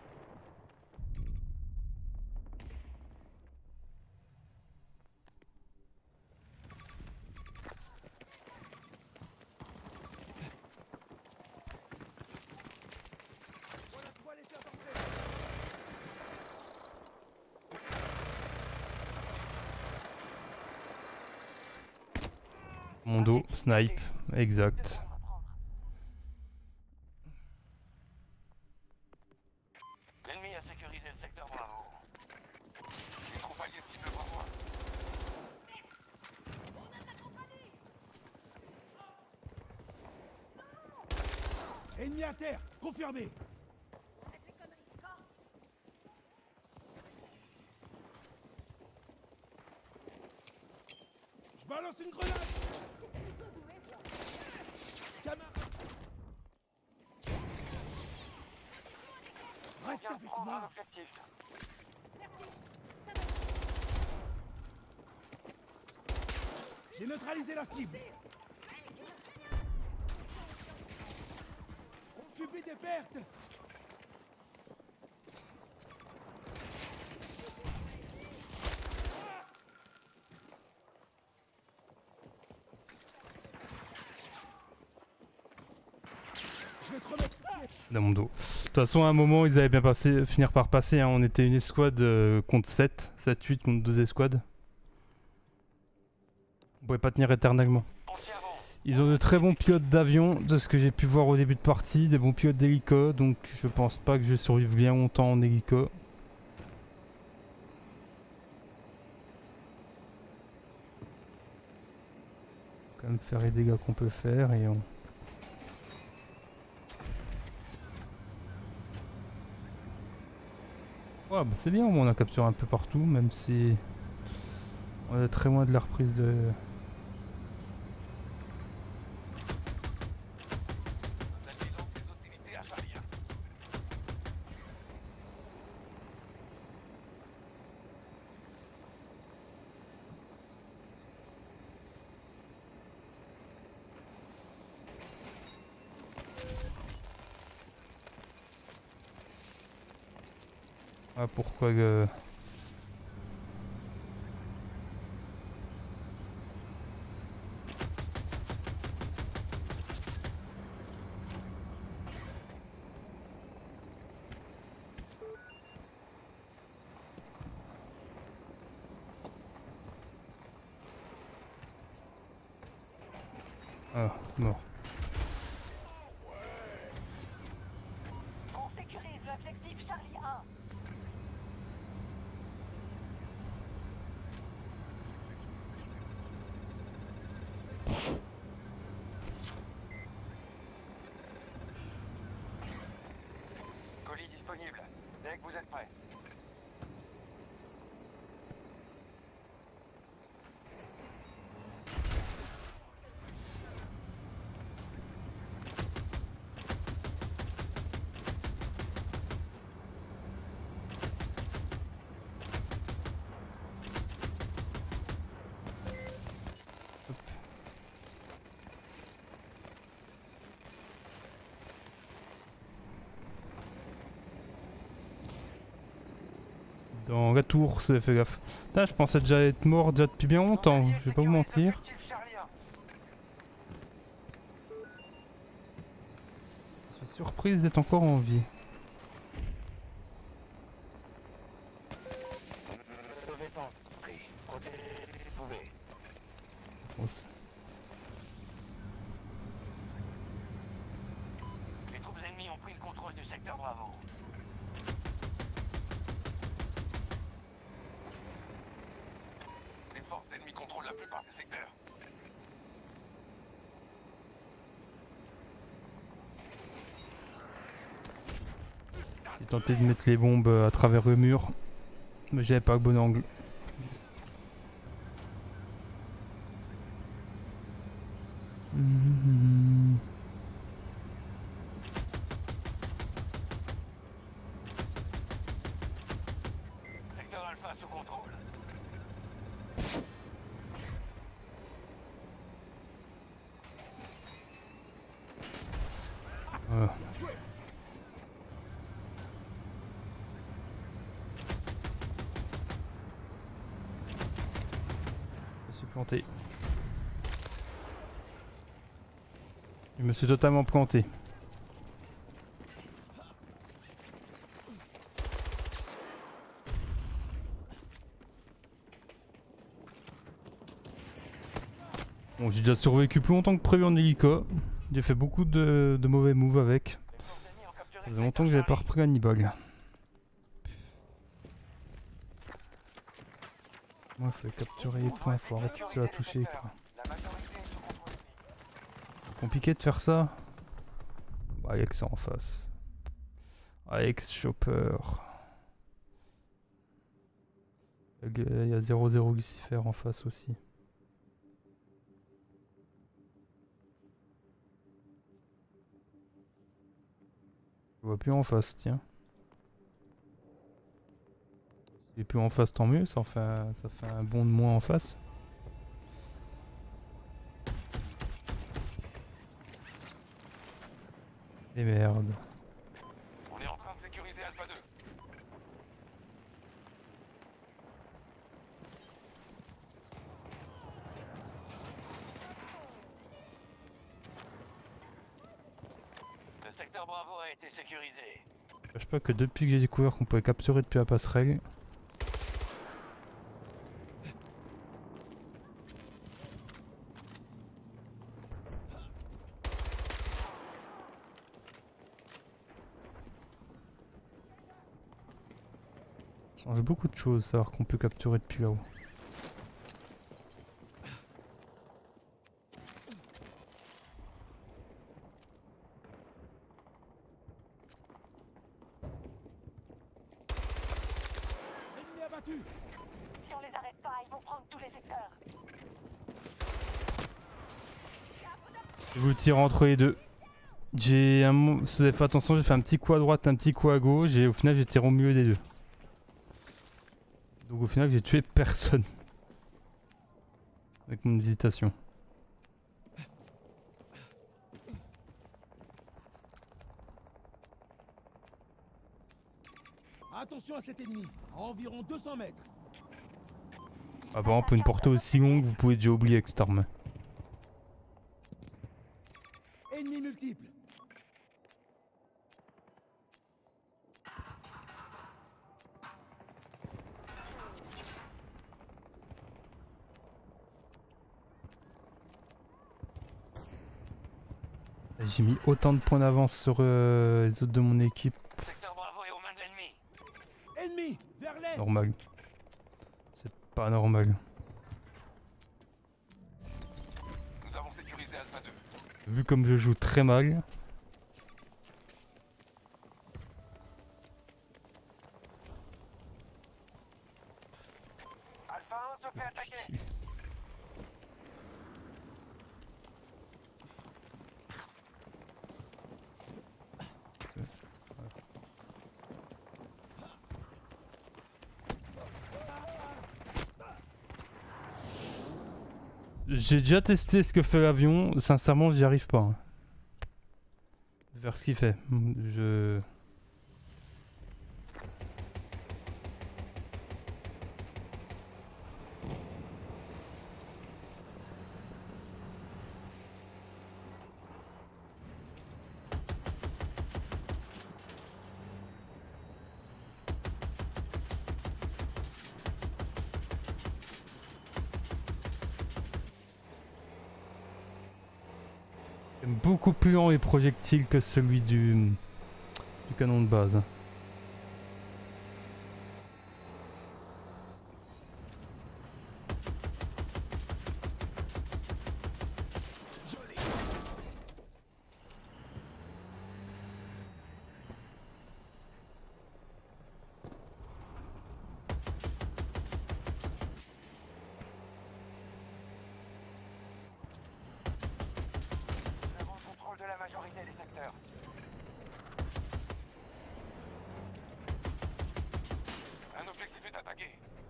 Voilà de quoi les faire danser. Mon dos, snipe, exact. L'ennemi a sécurisé le secteur Bravo. Les troupes alliées ciblent Bravo. Ennemi à terre. Confirmé. Je balance une grenade. Camarade. On Reste vient de avec prendre un moi. objectif. J'ai neutralisé la cible. On subit des pertes. Dans mon dos. De toute façon, à un moment, ils avaient bien finir par passer. Hein. On était une escouade contre 7-8 contre 2 escouades. On pouvait pas tenir éternellement. Ils ont de très bons pilotes d'avion, de ce que j'ai pu voir au début de partie, des bons pilotes d'hélico, donc je pense pas que je vais survivre bien longtemps en hélico. Quand même faire les dégâts qu'on peut faire et on... Ouais, bah c'est bien, on a capturé un peu partout, même si on est très loin de la reprise de... Ah, pourquoi que... Ah, mort. On sécurise l'objectif Charlie 1. Colis disponible, dès que vous êtes prêts. Dans la tour, fais gaffe. Putain, je pensais déjà être mort déjà depuis bien longtemps, je vais pas vous mentir. Je suis surprise d'être encore en vie. Les troupes ennemies ont pris le contrôle du secteur Bravo. Les forces ennemies contrôlent la plupart des secteurs. J'ai tenté de mettre les bombes à travers le mur, mais j'avais pas le bon angle. Secteur Alpha sous contrôle. Je me suis planté. Je me suis totalement planté. Bon, j'ai déjà survécu plus longtemps que prévu en hélico. J'ai fait beaucoup de mauvais moves avec. Ça faisait longtemps que j'avais pas repris Hannibal. Moi, il faut capturer les points forts, arrêter de se la toucher quoi. Compliqué de faire ça. Bah, avec ça en face. Avec Chopper. Il y a 0-0 Lucifer en face aussi. Je vois plus en face, tiens. Et plus en face, tant mieux, ça fait un bond de moins en face. Et merde. On est en train de sécuriser Alpha 2. Le secteur secteur Bravo a été sécurisé. Je cache pas que depuis que j'ai découvert qu'on pouvait capturer depuis la passerelle, ça change beaucoup de choses, savoir qu'on peut capturer depuis là-haut. Ennemi abattu. Si on les arrête pas, ils vont prendre tous les secteurs. Je vous tire entre les deux. J'ai un... Si vous avez fait attention, j'ai fait un petit coup à droite, un petit coup à gauche et au final j'ai tiré au milieu des deux. Donc au final j'ai tué personne. Avec mon hésitation. Attention à cet ennemi. À environ 200 mètres. Ah par exemple une portée aussi longue, vous pouvez déjà oublier avec cette arme. Ennemi multiple. J'ai mis autant de points d'avance sur les autres de mon équipe. Secteur Bravo est aux mains de l'ennemi. Ennemi vers l'est. Normal. C'est pas normal. Nous avons sécurisé Alpha 2. Vu comme je joue très mal. Alpha 1 se fait attaquer. J'ai déjà testé ce que fait l'avion, sincèrement j'y arrive pas. Hein. De faire ce qu'il fait. Je... Beaucoup plus lent les projectiles que celui du canon de base. Nous avons le contrôle de la majorité des secteurs. Un objectif est attaqué.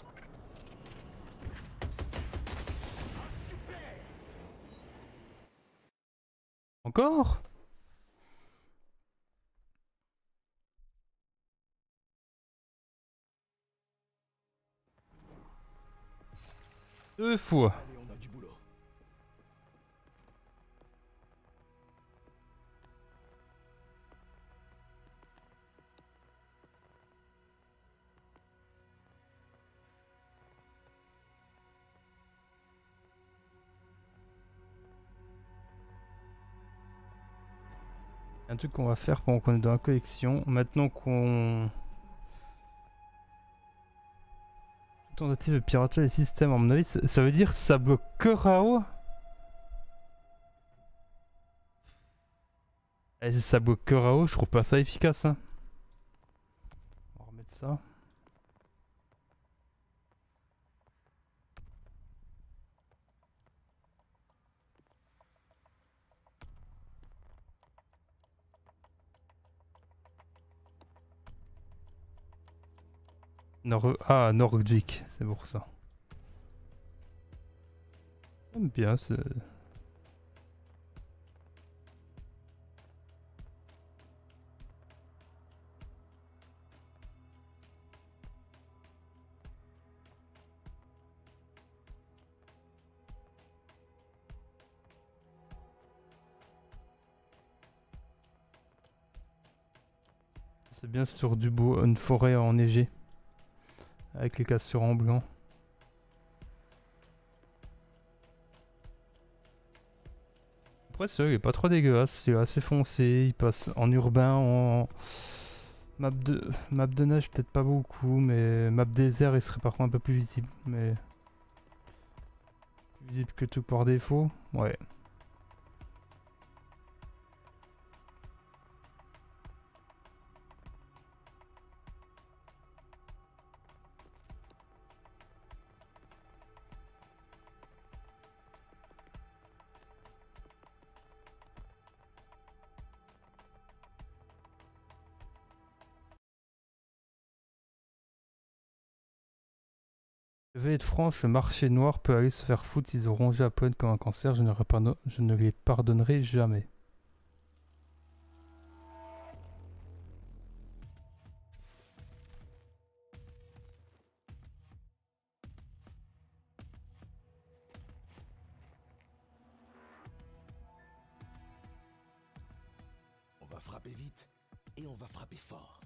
Encore? Deux fois. Allez, on a du boulot. Un truc qu'on va faire pendant qu'on est dans la collection. Maintenant qu'on... Tentative de pirater les systèmes, à mon avis, ça veut dire que ça bloque que Rao? Et si ça bloque que Rao, je trouve pas ça efficace. Hein. On va remettre ça. Ah, Nordique, c'est pour ça. J'aime bien, c'est... C'est bien sur du bois, une forêt enneigée. Avec les cassures en blanc. Après celui-là il est pas trop dégueulasse, c'est assez foncé, il passe en urbain, en map de neige peut-être pas beaucoup, mais map désert il serait parfois un peu plus visible, mais plus visible que tout par défaut, ouais. Je vais être franche, le marché noir peut aller se faire foutre s'ils ont rongé à pointe comme un cancer, je ne les pardonnerai jamais. On va frapper vite et on va frapper fort.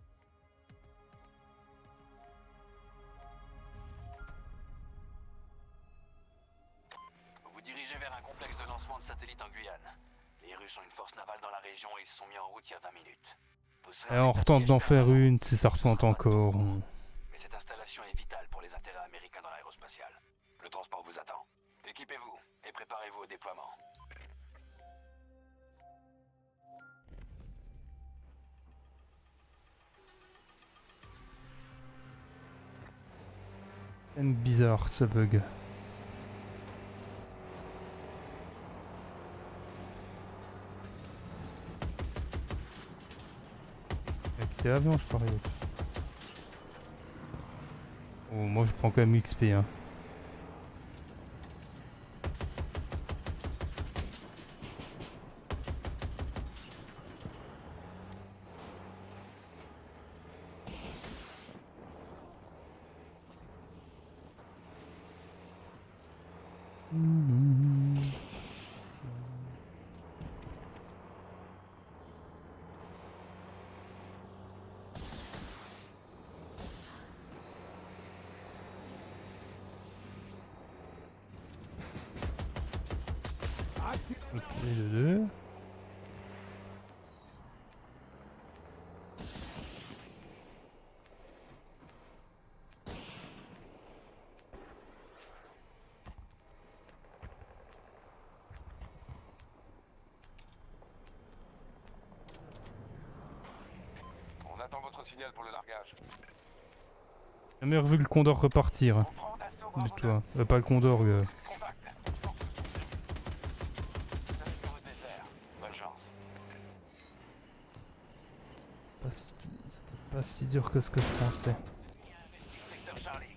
Vous dirigez vers un complexe de lancement de satellites en Guyane. Les Russes ont une force navale dans la région et ils se sont mis en route il y a 20 minutes. Vous serez Et en on état de retente siège d'en faire permanent. une si ça replante encore. Mais cette installation est vitale pour les intérêts américains dans l'aérospatiale. Le transport vous attend. Équipez-vous et préparez-vous au déploiement. C'est même bizarre ce bug. Il a quitté l'avion je parie. Oh, moi je prends quand même XP hein. Ok, les deux. On attend votre signal pour le largage. J'ai jamais revu le Condor repartir. Prends d'assaut Du Bravo tout. 2. Pas le Condor. Contact. Vous avez sur le désert. Bonne chance. C'était pas si dur que ce que je pensais. Secteur Charlie.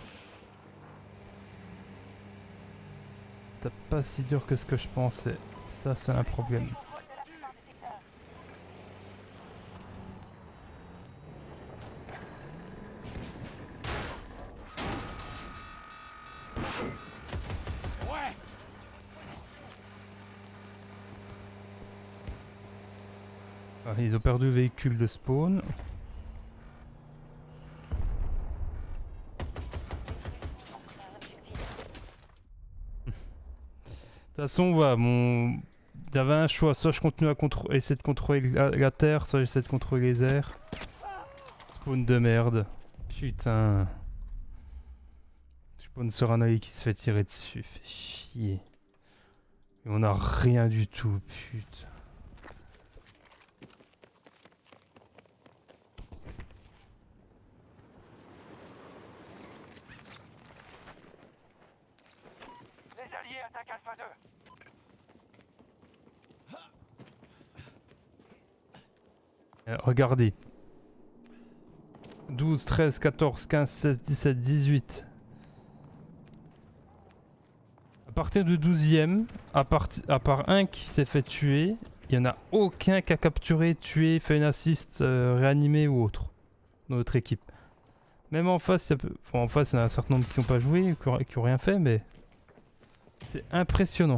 C'était pas si dur que ce que je pensais. Ça c'est un problème. Contrôle de la plupart des secteurs. Ouais. Ah, ils ont perdu le véhicule de spawn. De toute façon, voilà, j'avais un choix, soit je continue à essayer de contrôler la terre, soit j'essaie de contrôler les airs. Spawn de merde. Putain. Je spawn sur un œil qui se fait tirer dessus, fait chier. Et on a rien du tout, putain. Les alliés attaquent Alpha 2. Regardez. 12, 13, 14, 15, 16, 17, 18. À partir du 12e, à part un qui s'est fait tuer, il n'y en a aucun qui a capturé, tué, fait une assist, réanimé ou autre dans notre équipe. Même en face, en face, il y en a un certain nombre qui n'ont pas joué, qui n'ont rien fait, mais c'est impressionnant.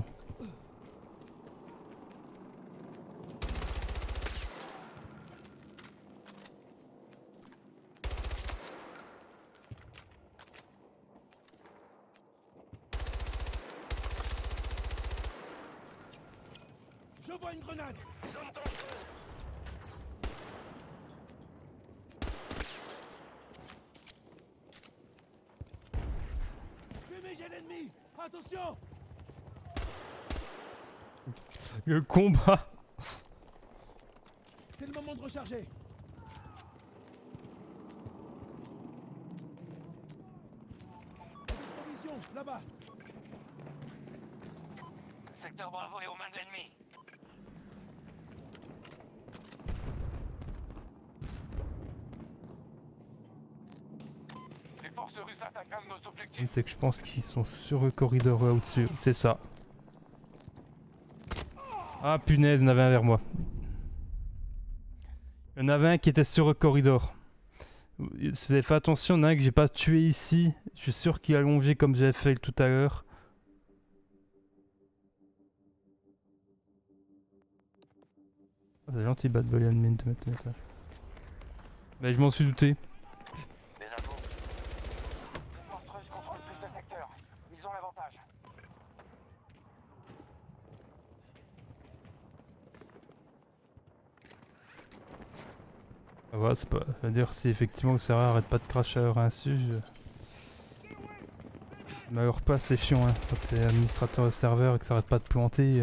une grenade. Zone dangereuse. Fumée, j'ai l'ennemi. Attention. Le combat. C'est le moment de recharger. Provision, là-bas. Secteur Bravo est aux mains de l'ennemi. Les forces russes attaquent un de nos objectifs. C'est que je pense qu'ils sont sur le corridor au-dessus. C'est ça. Ah punaise, il y en avait un vers moi. Il y en avait un qui était sur le corridor. Vous avez fait attention, il y en a un que j'ai pas tué ici. Je suis sûr qu'il a allongé comme j'avais fait tout à l'heure. Ah, c'est gentil, Bad Boy Admin de mettre ça. Mais je m'en suis douté. Des infos. Les forces russes contrôlent plus de secteurs. Ils ont l'avantage. Ah ouais, c'est pas. Je veux dire, si effectivement le serveur arrête pas de cracher à leur insu, mais alors pas, c'est chiant, hein. Quand t'es administrateur de serveur et que ça arrête pas de planter.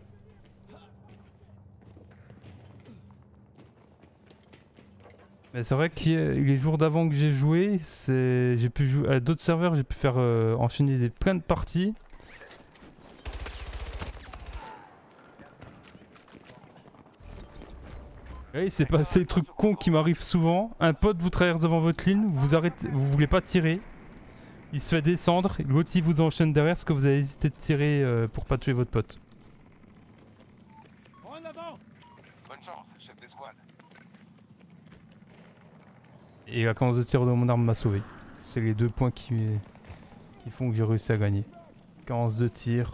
Mais c'est vrai que les jours d'avant que j'ai joué, j'ai pu jouer à d'autres serveurs, j'ai pu faire enchaîner plein de parties. Et il s'est passé le truc con qui m'arrive souvent. Un pote vous traverse devant votre ligne, vous arrêtez, vous voulez pas tirer. Il se fait descendre, l'autre il vous enchaîne derrière parce que vous avez hésité de tirer pour pas tuer votre pote. En avant. Bonne chance, chef d'escouade. Et la cadence de tir de mon arme m'a sauvé. C'est les 2 points qui font que j'ai réussi à gagner. Cadence de tir.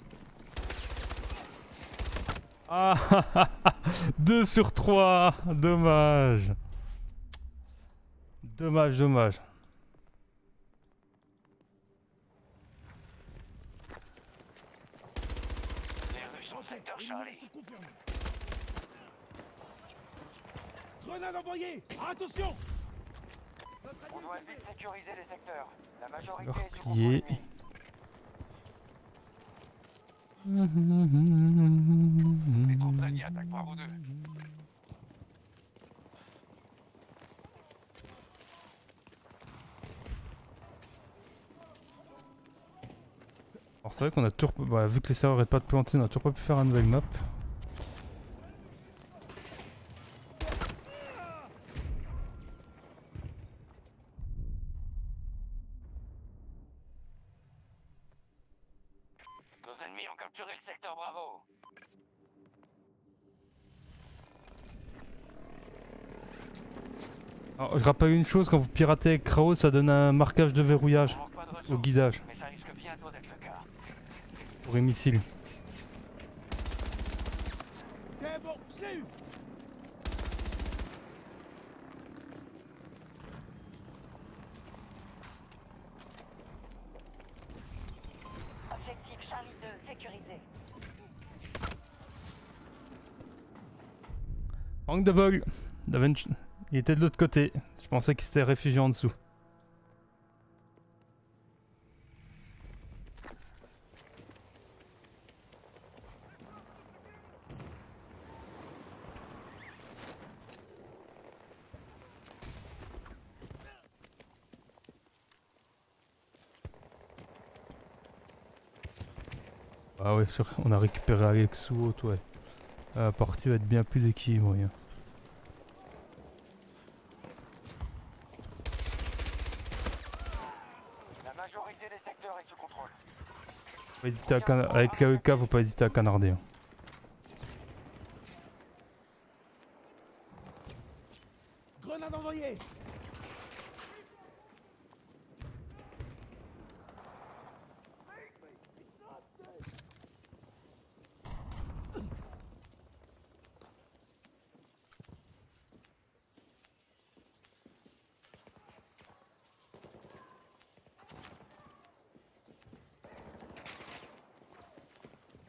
Ah 2 sur 3. Dommage. Dommage, dommage. Les Russes sont au secteur Charlie. Élimination confirmée. Grenade envoyée. Attention. On doit vite sécuriser les secteurs. La majorité Alors, est sous contrôle plier. ennemi. Les troupes alliées attaquent Bravo 2. Alors c'est vrai qu'on a toujours... Bah, vu que les serveurs n'arrêtent pas de planter, on a toujours pas pu faire une nouvelle map. Nos ennemis ont capturé le secteur Bravo. Alors, je rappelle une chose, quand vous piratez avec Krao, ça donne un marquage de verrouillage On manque pas de au ressources, guidage mais ça risque bientôt d'être le cas. pour les missiles. C'est bon, je l'ai eu. Objectif Charlie 2 sécurisé. Manque de bol. Il était de l'autre côté. Je pensais qu'il s'était réfugié en dessous. Ah ouais, on a récupéré Alex ou autre, ouais. La partie va être bien plus équilibrée. Hein. La majorité des secteurs est sous contrôle. Faut pas hésiter à avec l'AEK, faut pas hésiter à canarder. Hein. Grenade envoyée.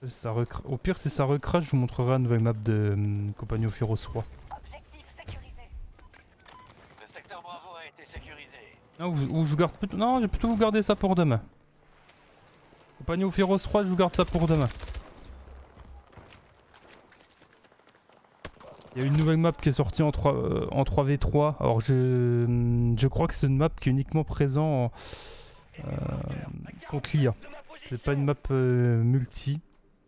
Au pire, si ça recrache, je vous montrerai une nouvelle map de Compagnie Ophiros 3. Objectif sécurisé. Le secteur Bravo a été sécurisé. Ah, ou je garde plutôt... Non, je vais plutôt vous garder ça pour demain. Compagnie Ophiros 3, je vous garde ça pour demain. Il y a une nouvelle map qui est sortie en 3v3. Alors je crois que c'est une map qui est uniquement présente contre l'IA. C'est pas une map multi.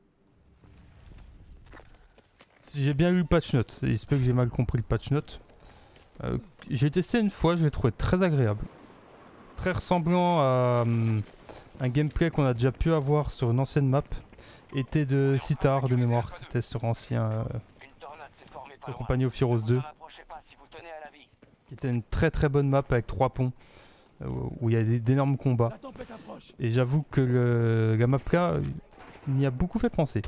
Si j'ai bien lu le patch note, il se peut que j'ai mal compris le patch note. J'ai testé une fois, je l'ai trouvé très agréable. Très ressemblant à un gameplay qu'on a déjà pu avoir sur une ancienne map. Était de Citar de mémoire, c'était sur ancien... sur Compagnie Ophiros 2. Qui était une très très bonne map avec 3 ponts. Où il y a d'énormes combats. Et j'avoue que la map là m'y a beaucoup fait penser.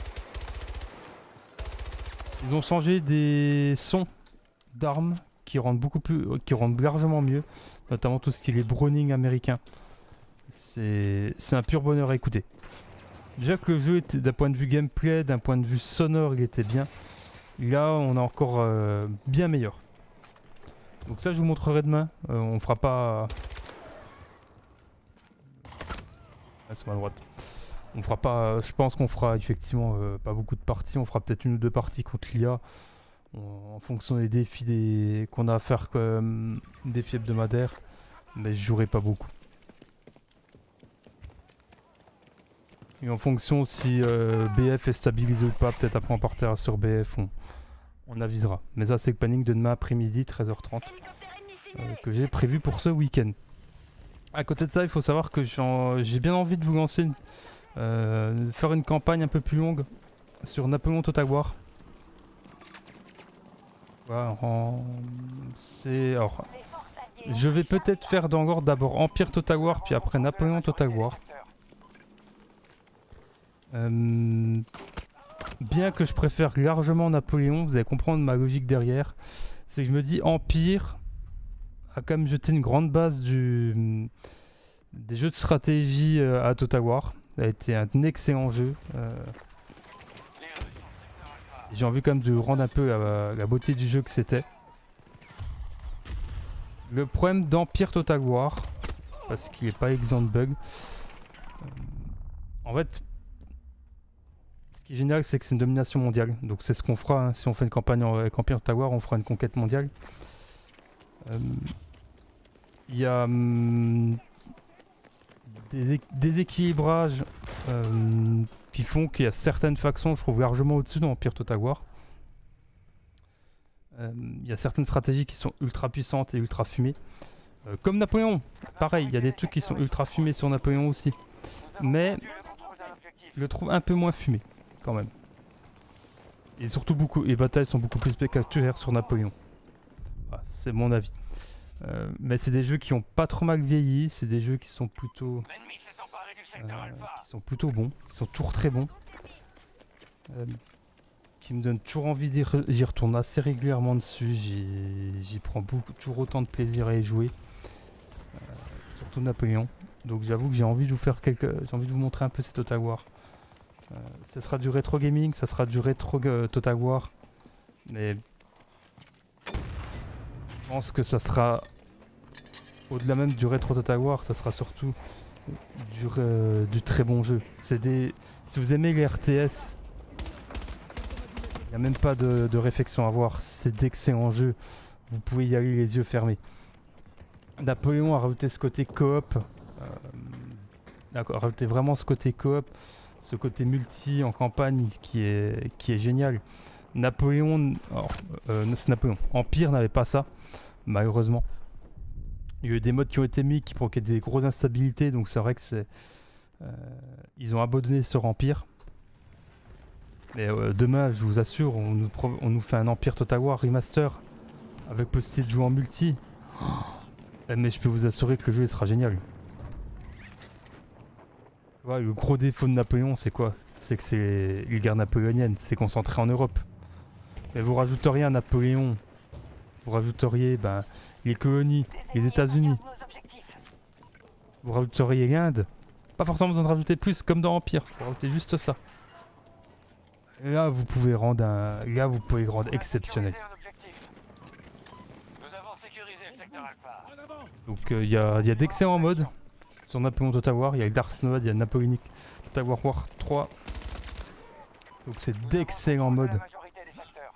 Ils ont changé des sons d'armes qui rendent largement mieux, notamment tout ce qui est les Browning américains. C'est un pur bonheur à écouter. Déjà que le jeu était d'un point de vue gameplay, d'un point de vue sonore, il était bien. Là, on est encore bien meilleur. Donc ça, je vous montrerai demain. On fera pas... Ah, c'est ma droite. On fera pas... Je pense qu'on fera effectivement pas beaucoup de parties. On fera peut-être 1 ou 2 parties contre l'IA. En fonction des défis qu'on a à faire comme défis hebdomadaires. Mais je jouerai pas beaucoup. Et en fonction si BF est stabilisé ou pas, peut-être après on partira sur BF, on avisera. Mais ça c'est le planning de demain après-midi, 13h30, que j'ai prévu pour ce week-end. À côté de ça, il faut savoir que j'ai bien envie de vous lancer, faire une campagne un peu plus longue sur Napoléon Total War. Voilà, alors, je vais peut-être faire d'abord Empire Total War, puis après Napoléon Total War. Bien que je préfère largement Napoléon, vous allez comprendre ma logique derrière. C'est que je me dis Empire a quand même jeté une grande base des jeux de stratégie à Total War. Ça a été un excellent jeu. J'ai envie quand même de rendre un peu la beauté du jeu que c'était. Le problème d'Empire Total War, parce qu'il n'est pas exempt de bugs, en fait, ce qui est génial, c'est que c'est une domination mondiale. Donc c'est ce qu'on fera, hein. Si on fait une campagne avec Empire Total War, on fera une conquête mondiale. Il y a des déséquilibrages qui font qu'il y a certaines factions, je trouve, largement au-dessus dans Empire Total War. Il y a certaines stratégies qui sont ultra puissantes et ultra fumées. Comme Napoléon, pareil, il y a des trucs qui sont ultra fumés sur Napoléon aussi. Mais je le trouve un peu moins fumé, quand même. Et surtout, les batailles sont beaucoup plus spectaculaires sur Napoléon. Voilà, c'est mon avis. Mais c'est des jeux qui ont pas trop mal vieilli, c'est des jeux qui sont plutôt bons, qui sont toujours très bons, qui me donnent toujours envie d'y retourner assez régulièrement dessus. J'y prends toujours autant de plaisir à y jouer, surtout Napoléon. Donc j'avoue que j'ai envie de vous montrer un peu ces Total War. Ce sera du rétro gaming, ça sera du rétro Total War, mais je pense que ça sera, au-delà même du rétro Total War, ça sera surtout du très bon jeu. Si vous aimez les RTS, il n'y a même pas de réflexion à avoir, c'est d'excellents jeux, vous pouvez y aller les yeux fermés. Napoléon a rajouté ce côté coop, a rajouté vraiment ce côté coop, ce côté multi en campagne qui est génial. Napoléon, c'est Napoléon. Empire n'avait pas ça, malheureusement. Il y a eu des modes qui ont été mis qui provoquaient des grosses instabilités, donc c'est vrai que ils ont abandonné sur Empire. Mais demain, je vous assure, on nous fait un Empire Total War Remaster avec possibilité de jouer en multi. Mais je peux vous assurer que le jeu il sera génial. Ouais, le gros défaut de Napoléon, c'est quoi? C'est que c'est les guerres napoléoniennes, c'est concentré en Europe. Mais vous rajouteriez un Napoléon, vous rajouteriez les colonies, les États-Unis, vous rajouteriez l'Inde. Pas forcément besoin de rajouter plus, comme dans Empire, vous rajoutez juste ça. Là, vous pouvez rendre là, vous pouvez rendre exceptionnel. Sécuriser un objectif. Nous avons sécurisé le secteur Alpha. En avant. Donc, il y a d'excellents modes sur Napoléon Total War. Il y a Dark Node, il y a Napoléonic Total War 3. Donc, c'est d'excellents modes. La majorité des secteurs.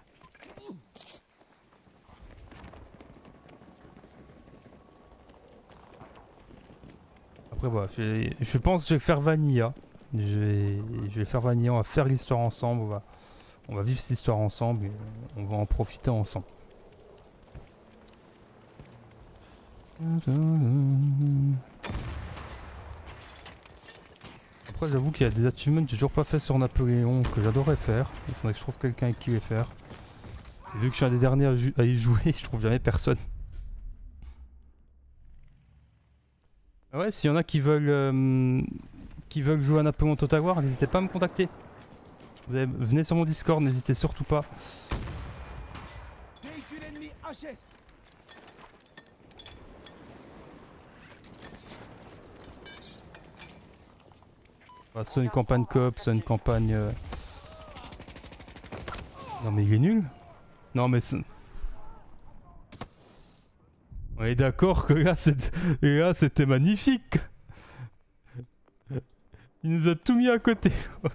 Après, voilà, je pense que je vais faire Vanilla. Je vais faire Vanilla, on va faire l'histoire ensemble. On va vivre cette histoire ensemble et on va en profiter ensemble. Après, j'avoue qu'il y a des achievements que j'ai toujours pas fait sur Napoléon que j'adorerais faire. Il faudrait que je trouve quelqu'un avec qui les faire. Et vu que je suis un des derniers à y jouer, je trouve jamais personne. Ouais, s'il y en a qui veulent jouer à Napoléon Total War, n'hésitez pas à me contacter. Venez sur mon Discord, n'hésitez surtout pas. Véhicule ennemi HS. Bah, soit une campagne coop, soit une campagne... Non mais il est nul. Non mais... On est d'accord que là c'était magnifique. Il nous a tout mis à côté.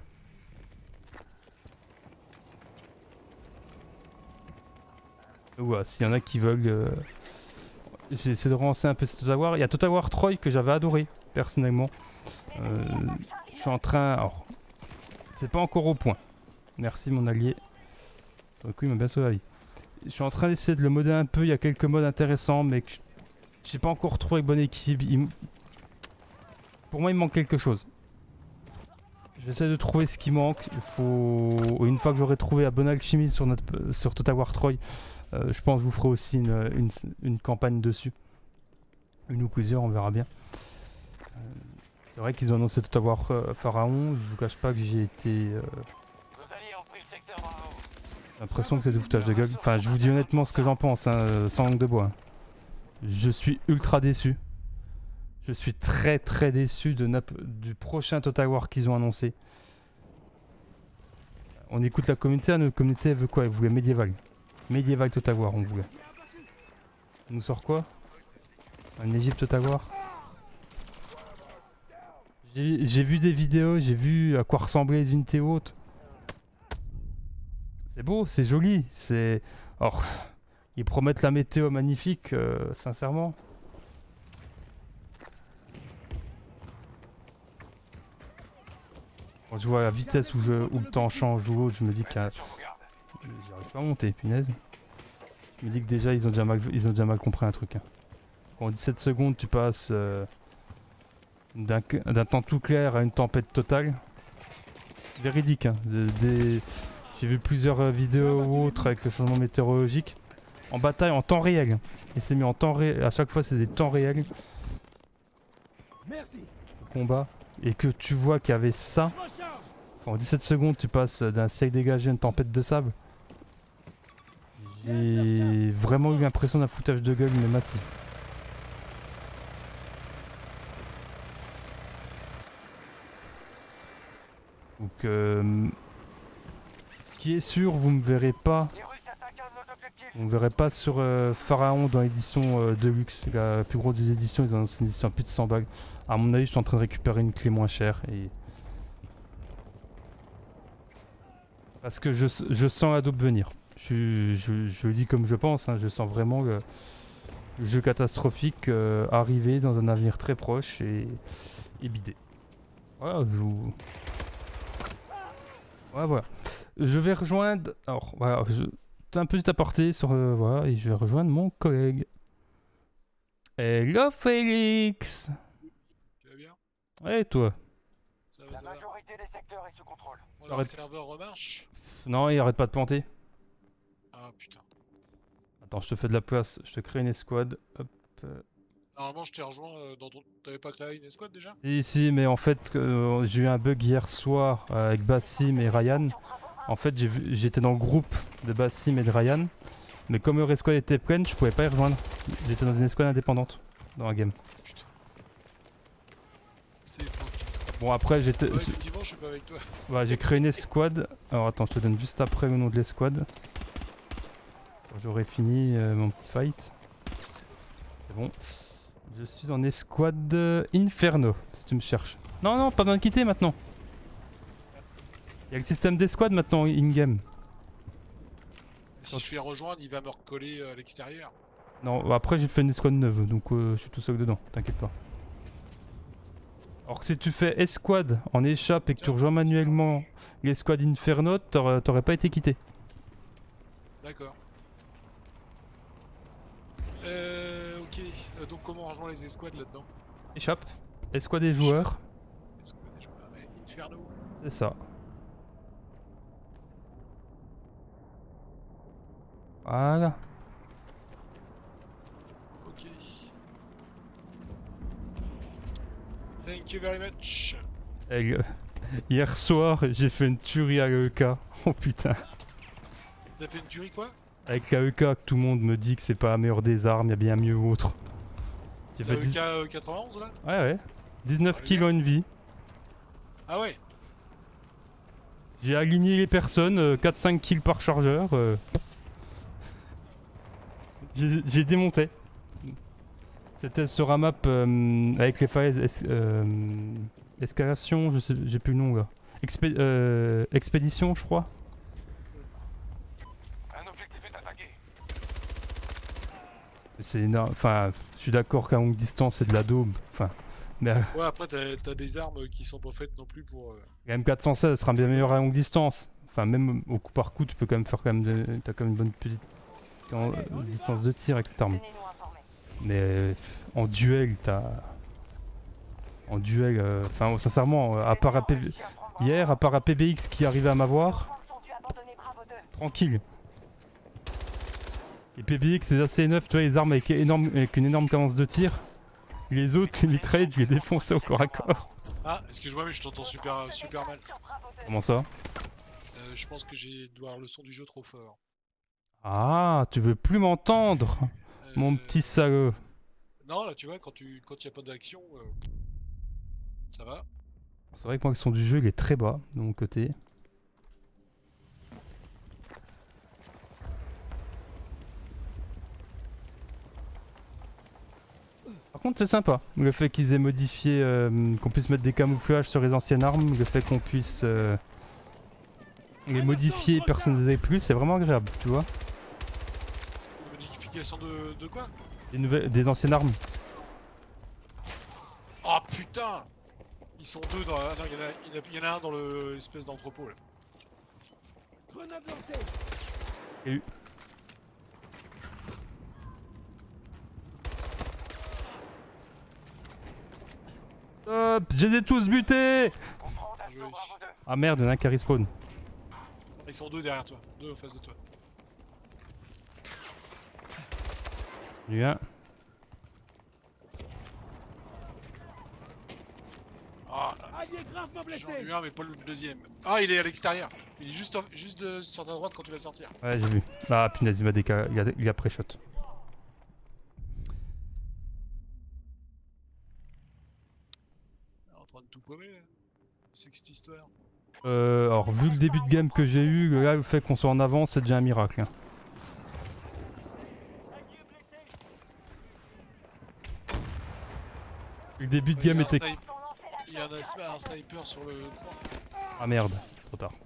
Ouais, s'il y en a qui veulent... J'ai essayé de relancer un peu ce Total War. Il y a Total War 3 que j'avais adoré, personnellement. Je suis en train... Alors, c'est pas encore au point. Merci mon allié. Sur le coup, il m'a bien sauvé la vie. Je suis en train d'essayer de le modder un peu. Il y a quelques modes intéressants, mais que j'ai pas encore trouvé bon équilibre. Pour moi, il me manque quelque chose. J'essaie de trouver ce qui manque. Il faut... Une fois que j'aurai trouvé la bonne alchimie sur Total War 3, je pense que je vous ferai aussi une campagne dessus. Une ou plusieurs, on verra bien. C'est vrai qu'ils ont annoncé Total War Pharaon. Je vous cache pas que j'ai été... Nos alliés ont pris le secteur en haut. J'ai l'impression que c'est du foutage de gueule. Enfin, je vous dis honnêtement ce que j'en pense, hein, sans langue de bois. Je suis ultra déçu. Je suis très très déçu du prochain Total War qu'ils ont annoncé. On écoute la communauté, notre communauté elle veut quoi? Elle voulait médiéval. Médiéval Total War, on voulait. On nous sort quoi? Un Égypte Total War. J'ai vu des vidéos, j'ai vu à quoi ressemblait les unités hautes. C'est beau, c'est joli, c'est... Or, ils promettent la météo magnifique, sincèrement. Quand je vois la vitesse où le temps change ou autre, je me dis qu'il y a... J'arrive pas à monter, punaise. Je me dis que déjà, ils ont déjà mal compris un truc. Hein. En 17 secondes, tu passes d'un temps tout clair à une tempête totale. Véridique, hein. J'ai vu plusieurs vidéos ou autres avec le changement météorologique. En bataille, en temps réel. Et c'est mis en temps réel. À chaque fois, c'est des temps réels. Merci. Le combat. Et que tu vois qu'il y avait ça. Enfin, en 17 secondes, tu passes d'un ciel dégagé à une tempête de sable. J'ai vraiment eu l'impression d'un foutage de gueule, mais massif. Donc, ce qui est sûr, vous me verrez pas. Vous me verrez pas sur Pharaon dans l'édition Deluxe. La plus grosse des éditions, ils ont une édition à plus de 100 balles. À mon avis, je suis en train de récupérer une clé moins chère. Et... Parce que je sens la double venir. Je le dis comme je pense, hein, je sens vraiment le jeu catastrophique arriver dans un avenir très proche et bidé. Voilà, voilà. Je vais rejoindre... Alors, voilà, un petit aparté sur... voilà, et je vais rejoindre mon collègue. Hello Félix. Tu vas bien? Ouais, et toi? Ça va, La ça va. majorité des secteurs est sous contrôle. Bon, alors, le serveur remarche? Non, il arrête pas de planter. Ah putain. Attends, je te fais de la place, je te crée une escouade. Hop. Normalement, je t'ai rejoint dans ton... T'avais pas créé une escouade déjà? Si, mais en fait, j'ai eu un bug hier soir avec Bassim et Ryan. En fait, j'étais dans le groupe de Bassim et de Ryan. Mais comme leur escouade était pleine, je pouvais pas y rejoindre. J'étais dans une escouade indépendante dans la game. Putain. C'est pas ce qu'on Bon après Ouais, effectivement, je suis pas avec toi. ouais, j'ai créé une escouade. Alors attends, je te donne juste après le nom de l'escouade. Quand j'aurai fini mon petit fight. C'est bon. Je suis en escouade Inferno, si tu me cherches. Non, non, pas besoin de quitter maintenant. Il y a le système d'escouade maintenant in-game. Si je fais rejoindre, il va me recoller à l'extérieur. Non, après j'ai fait une escouade neuve, donc je suis tout seul dedans, t'inquiète pas. Alors que si tu fais escouade en échappe et que tu rejoins manuellement l'escouade Inferno, t'aurais pas été quitté. D'accord. Ok. Donc comment on rejoint les escouades là-dedans? Échappe, escouade des joueurs, Escouade des joueurs, ouais, Inferno. c'est ça. Voilà. Ok. Thank you very much. Et, hier soir, j'ai fait une tuerie à l'EK. Oh putain. T'as fait une tuerie quoi? Avec la EK, tout le monde me dit que c'est pas la meilleure des armes, il y a bien mieux ou autre. J'ai La fait EK91 là? Ouais, ouais. 19 kills en une vie. Ah ouais? J'ai aligné les personnes, 4-5 kills par chargeur. J'ai démonté. C'était sur un map avec les falaises escalation, je sais, j'ai plus le nom là. Expédition, je crois. Un objectif est attaqué. C'est énorme. Enfin, je suis d'accord qu'à longue distance c'est de la daube. Enfin, mais Ouais, après t'as des armes qui sont pas faites non plus pour. la M416 elle sera bien meilleure à longue distance. Enfin, même au coup par coup, tu peux quand même faire quand même t'as quand même une bonne petite distance de tir, etc. Tenez-nous informés. Mais en duel, en duel, enfin sincèrement, à part hier, à part à PBX qui arrivait à m'avoir, Sont dû abandonner Bravo 2. tranquille. Et PBX c'est assez neuf, tu vois, les armes avec une énorme cadence de tir. Les autres, les mitraillettes, je les défonçais au corps à corps. Ah, excuse-moi, mais je t'entends super mal. Sur Bravo 2. Comment ça? Je pense que j'ai dû avoir le son du jeu trop fort. Ah, tu veux plus m'entendre, mon petit salaud. Non, là, tu vois, quand il n'y a pas d'action, ça va. C'est vrai que moi, le son du jeu, il est très bas de mon côté. Par contre, c'est sympa. Le fait qu'ils aient modifié, qu'on puisse mettre des camouflages sur les anciennes armes, le fait qu'on puisse les modifier et personnaliser plus, c'est vraiment agréable, tu vois. Modification de quoi? Des anciennes armes. Oh putain! Ils sont deux dans la... Non, il y en a un dans l'espèce d'entrepôt là. Grenade lancée. Et... Hop, je les ai tous butés! Joli. Ah merde, il y en a un qui respawn. Ils sont deux derrière toi, deux en face de toi. Il y en a un. Ah, Aïe, il est gravement j'en ai blessé. eu un mais pas le deuxième. Ah, il est à l'extérieur. Il est juste sur ta droite quand tu vas sortir. Ouais, j'ai vu. Ah punaise, il m'a décalé, il a pré-shot. En train de tout paumer là. C'est que cette histoire. Alors, vu le début de game que j'ai eu, là, le fait qu'on soit en avance, c'est déjà un miracle. Hein. Le début de game était... Il y a un sniper sur le point. Ah merde, trop tard.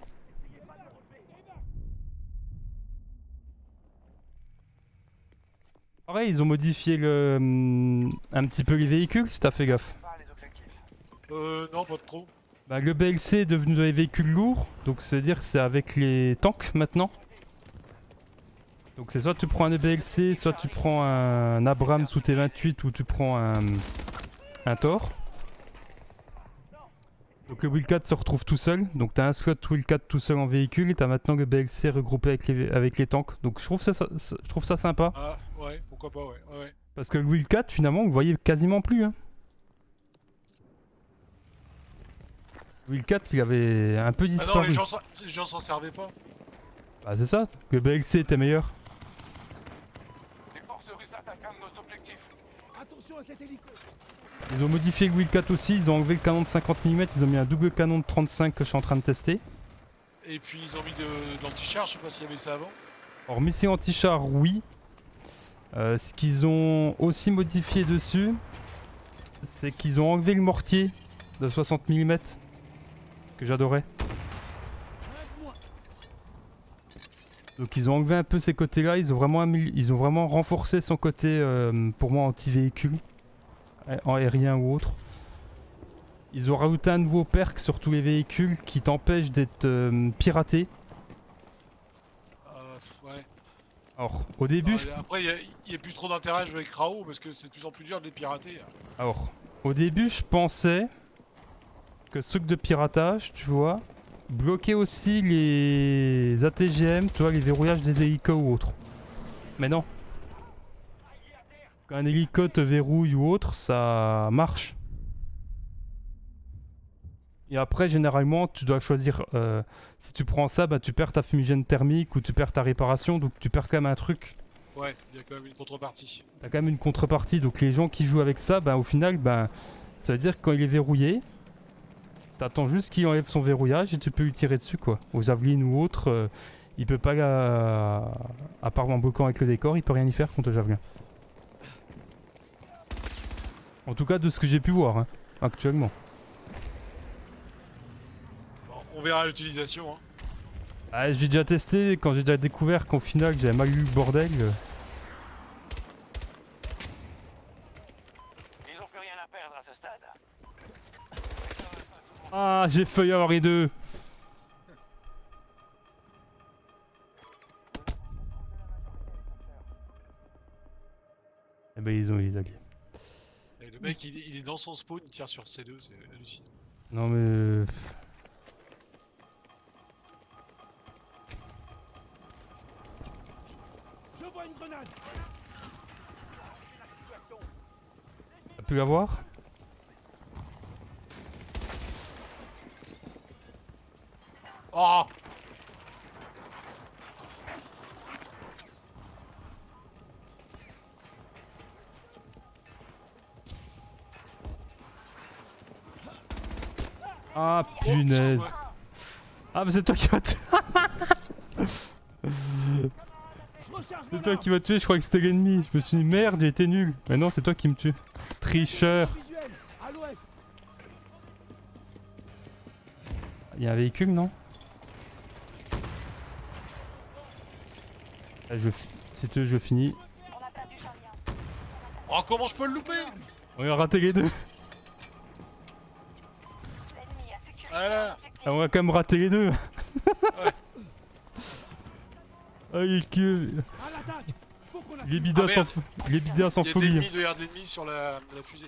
Pareil, ils ont modifié un petit peu les véhicules, si t'as fait gaffe. Non, pas trop. Bah, le BLC est devenu dans les véhicules lourds, donc c'est-à-dire que c'est avec les tanks maintenant. Donc c'est soit tu prends un EBLC, soit tu prends un Abrams ou T28 ou tu prends un Thor. Donc le Wildcat se retrouve tout seul, donc t'as un slot Wildcat tout seul en véhicule et t'as maintenant le BLC regroupé avec les tanks. Donc je trouve ça sympa. Ah, ouais, pourquoi pas, ouais. Parce que le Wildcat finalement vous le voyez quasiment plus. Hein. Le Wildcat il avait un peu Ah non, disparu. les gens s'en servaient pas. Bah c'est ça, le BLC était meilleur. Les forces russes attaquent un de nos objectifs. Attention à cet hélico. Ils ont modifié le Wildcat aussi, ils ont enlevé le canon de 50 mm, ils ont mis un double canon de 35 que je suis en train de tester. Et puis ils ont mis de l'anti-char, je sais pas s'il y avait ça avant. Alors missile anti-char, oui. Ce qu'ils ont aussi modifié dessus, c'est qu'ils ont enlevé le mortier de 60 mm que j'adorais. Donc ils ont enlevé un peu ces côtés-là, ils ont vraiment renforcé son côté pour moi anti-véhicule, en aérien ou autre. Ils ont rajouté un nouveau perk sur tous les véhicules qui t'empêche d'être piraté. Ouais. Alors au début, Après il y a plus trop d'intérêt à jouer avec Rao parce que c'est de plus en plus dur de les pirater. je pensais que ce truc de piratage, tu vois, bloquait aussi les ATGM, tu vois, les verrouillages des hélicos ou autres. Mais non. Quand un hélico te verrouille ou autre, ça marche. Et après, généralement, tu dois choisir. Si tu prends ça, bah, tu perds ta fumigène thermique ou tu perds ta réparation, donc tu perds quand même un truc. Ouais, il y a quand même une contrepartie. T'as quand même une contrepartie, donc les gens qui jouent avec ça, bah, au final, bah, ça veut dire que quand il est verrouillé, t'attends juste qu'il enlève son verrouillage et tu peux lui tirer dessus, quoi. Aux javelines ou autre, il peut pas, à part en bloquant avec le décor, il peut rien y faire contre le javelin. En tout cas, de ce que j'ai pu voir, hein, actuellement. Bon, on verra l'utilisation. Hein. Ah, j'ai déjà testé, quand j'ai déjà découvert qu'au final j'avais mal lu le bordel. Ils ont plus rien à perdre à ce stade. Ah, j'ai failli avoir les deux. Eh ben ils ont les alliés. Et le mec il est dans son spawn, il tire sur C2, c'est hallucinant. Non mais... Je vois une grenade. T'as pu l'avoir? Oh! Ah punaise. Ah mais c'est toi qui vas tuer. C'est toi qui vas tuer, je crois que c'était l'ennemi. Je me suis dit merde, j'ai été nul. Mais non, c'est toi qui me tue. Tricheur. À l'ouest. Il y a un véhicule, non? Ah, si tu veux, je finis. On a perdu Charlie 1. Oh, comment je peux le louper? On a raté les deux. L'ennemi a sécurisé Voilà. l'objectif. Ah, on a quand même raté les deux. Ouais. Ah, il est que... À l'attaque. Faut qu'on Les bidas merde. les bidas sans Il y a folie. d'ennemis, de air d'ennemis sur la fusée.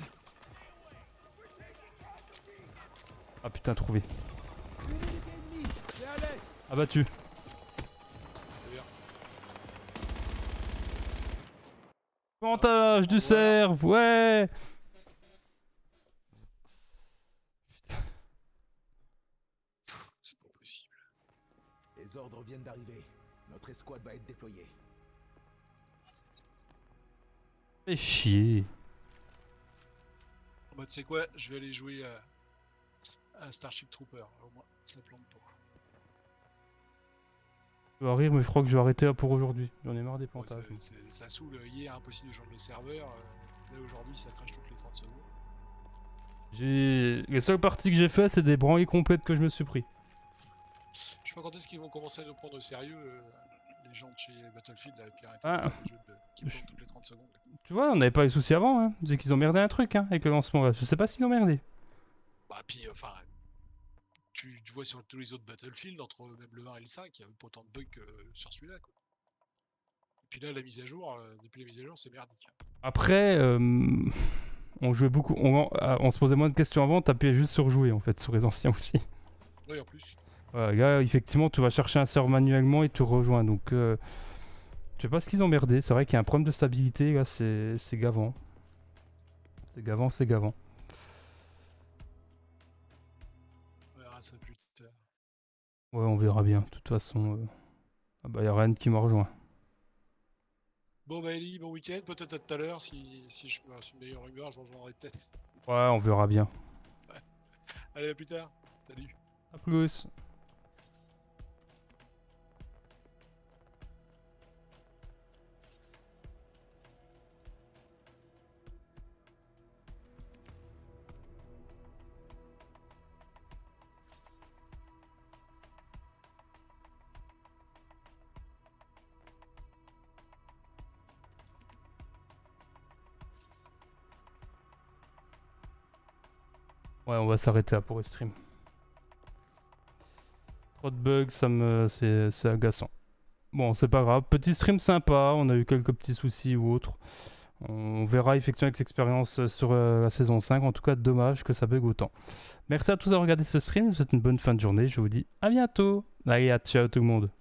Ah putain, trouvé. Une unité ennemie. C'est à l'est. Abattu. C'est bien. Avantage du cerf, ouais. C'est pas possible. Les ordres viennent d'arriver. Notre escouade va être déployée. Fais chier. Bah, tu sais quoi, je vais aller jouer à Starship Trooper. Au moins, ça plante pas. Tu vas rire, mais je crois que je vais arrêter là pour aujourd'hui. J'en ai marre des Ouais, plantages. ça saoule. Hier, impossible de joindre le serveur. Là, aujourd'hui, ça crache toutes les 30 secondes. Les seules parties que j'ai fait, c'est des branlées complètes que je me suis pris. Je sais pas quand est-ce qu'ils vont commencer à nous prendre au sérieux, les gens de chez Battlefield, là, et puis arrêter Ah. de faire des jeux qui plantent toutes les 30 secondes. Tu vois, on n'avait pas eu de soucis avant, hein. C'est qu'ils ont merdé un truc, hein, avec le lancement là. Je sais pas s'ils ont merdé. Bah, puis, enfin, tu vois sur tous les autres Battlefield, entre même le 1 et le 5, il y avait pas autant de bugs que sur celui-là, quoi. Et puis là, la mise à jour, depuis la mise à jour, c'est merdique. Après, on jouait beaucoup. On se posait moins de questions avant, t'appuyais juste sur jouer en fait, sur les anciens aussi. Oui, en plus. Voilà, là, effectivement, tu vas chercher un serveur manuellement et tu rejoins. Donc, je sais pas ce qu'ils ont merdé. C'est vrai qu'il y a un problème de stabilité, là, c'est gavant. C'est gavant, c'est gavant. On verra ça plus tard. Ouais, on verra bien. De toute façon, ah bah, y a Rennes qui m'a rejoint. Bon bah Ellie, bon week-end, peut-être à tout à l'heure, si je suis une meilleure humeur, je rejoindrai peut-être. Ouais, on verra bien. Allez, à plus tard. Salut. À plus. Ouais, on va s'arrêter là pour le stream. Trop de bugs, c'est agaçant. Bon, c'est pas grave. Petit stream sympa, on a eu quelques petits soucis ou autres. On verra effectivement avec l'expérience sur la saison 5. En tout cas, dommage que ça bug autant. Merci à tous d'avoir regardé ce stream. Je vous souhaite une bonne fin de journée. Je vous dis à bientôt. Allez, ciao tout le monde.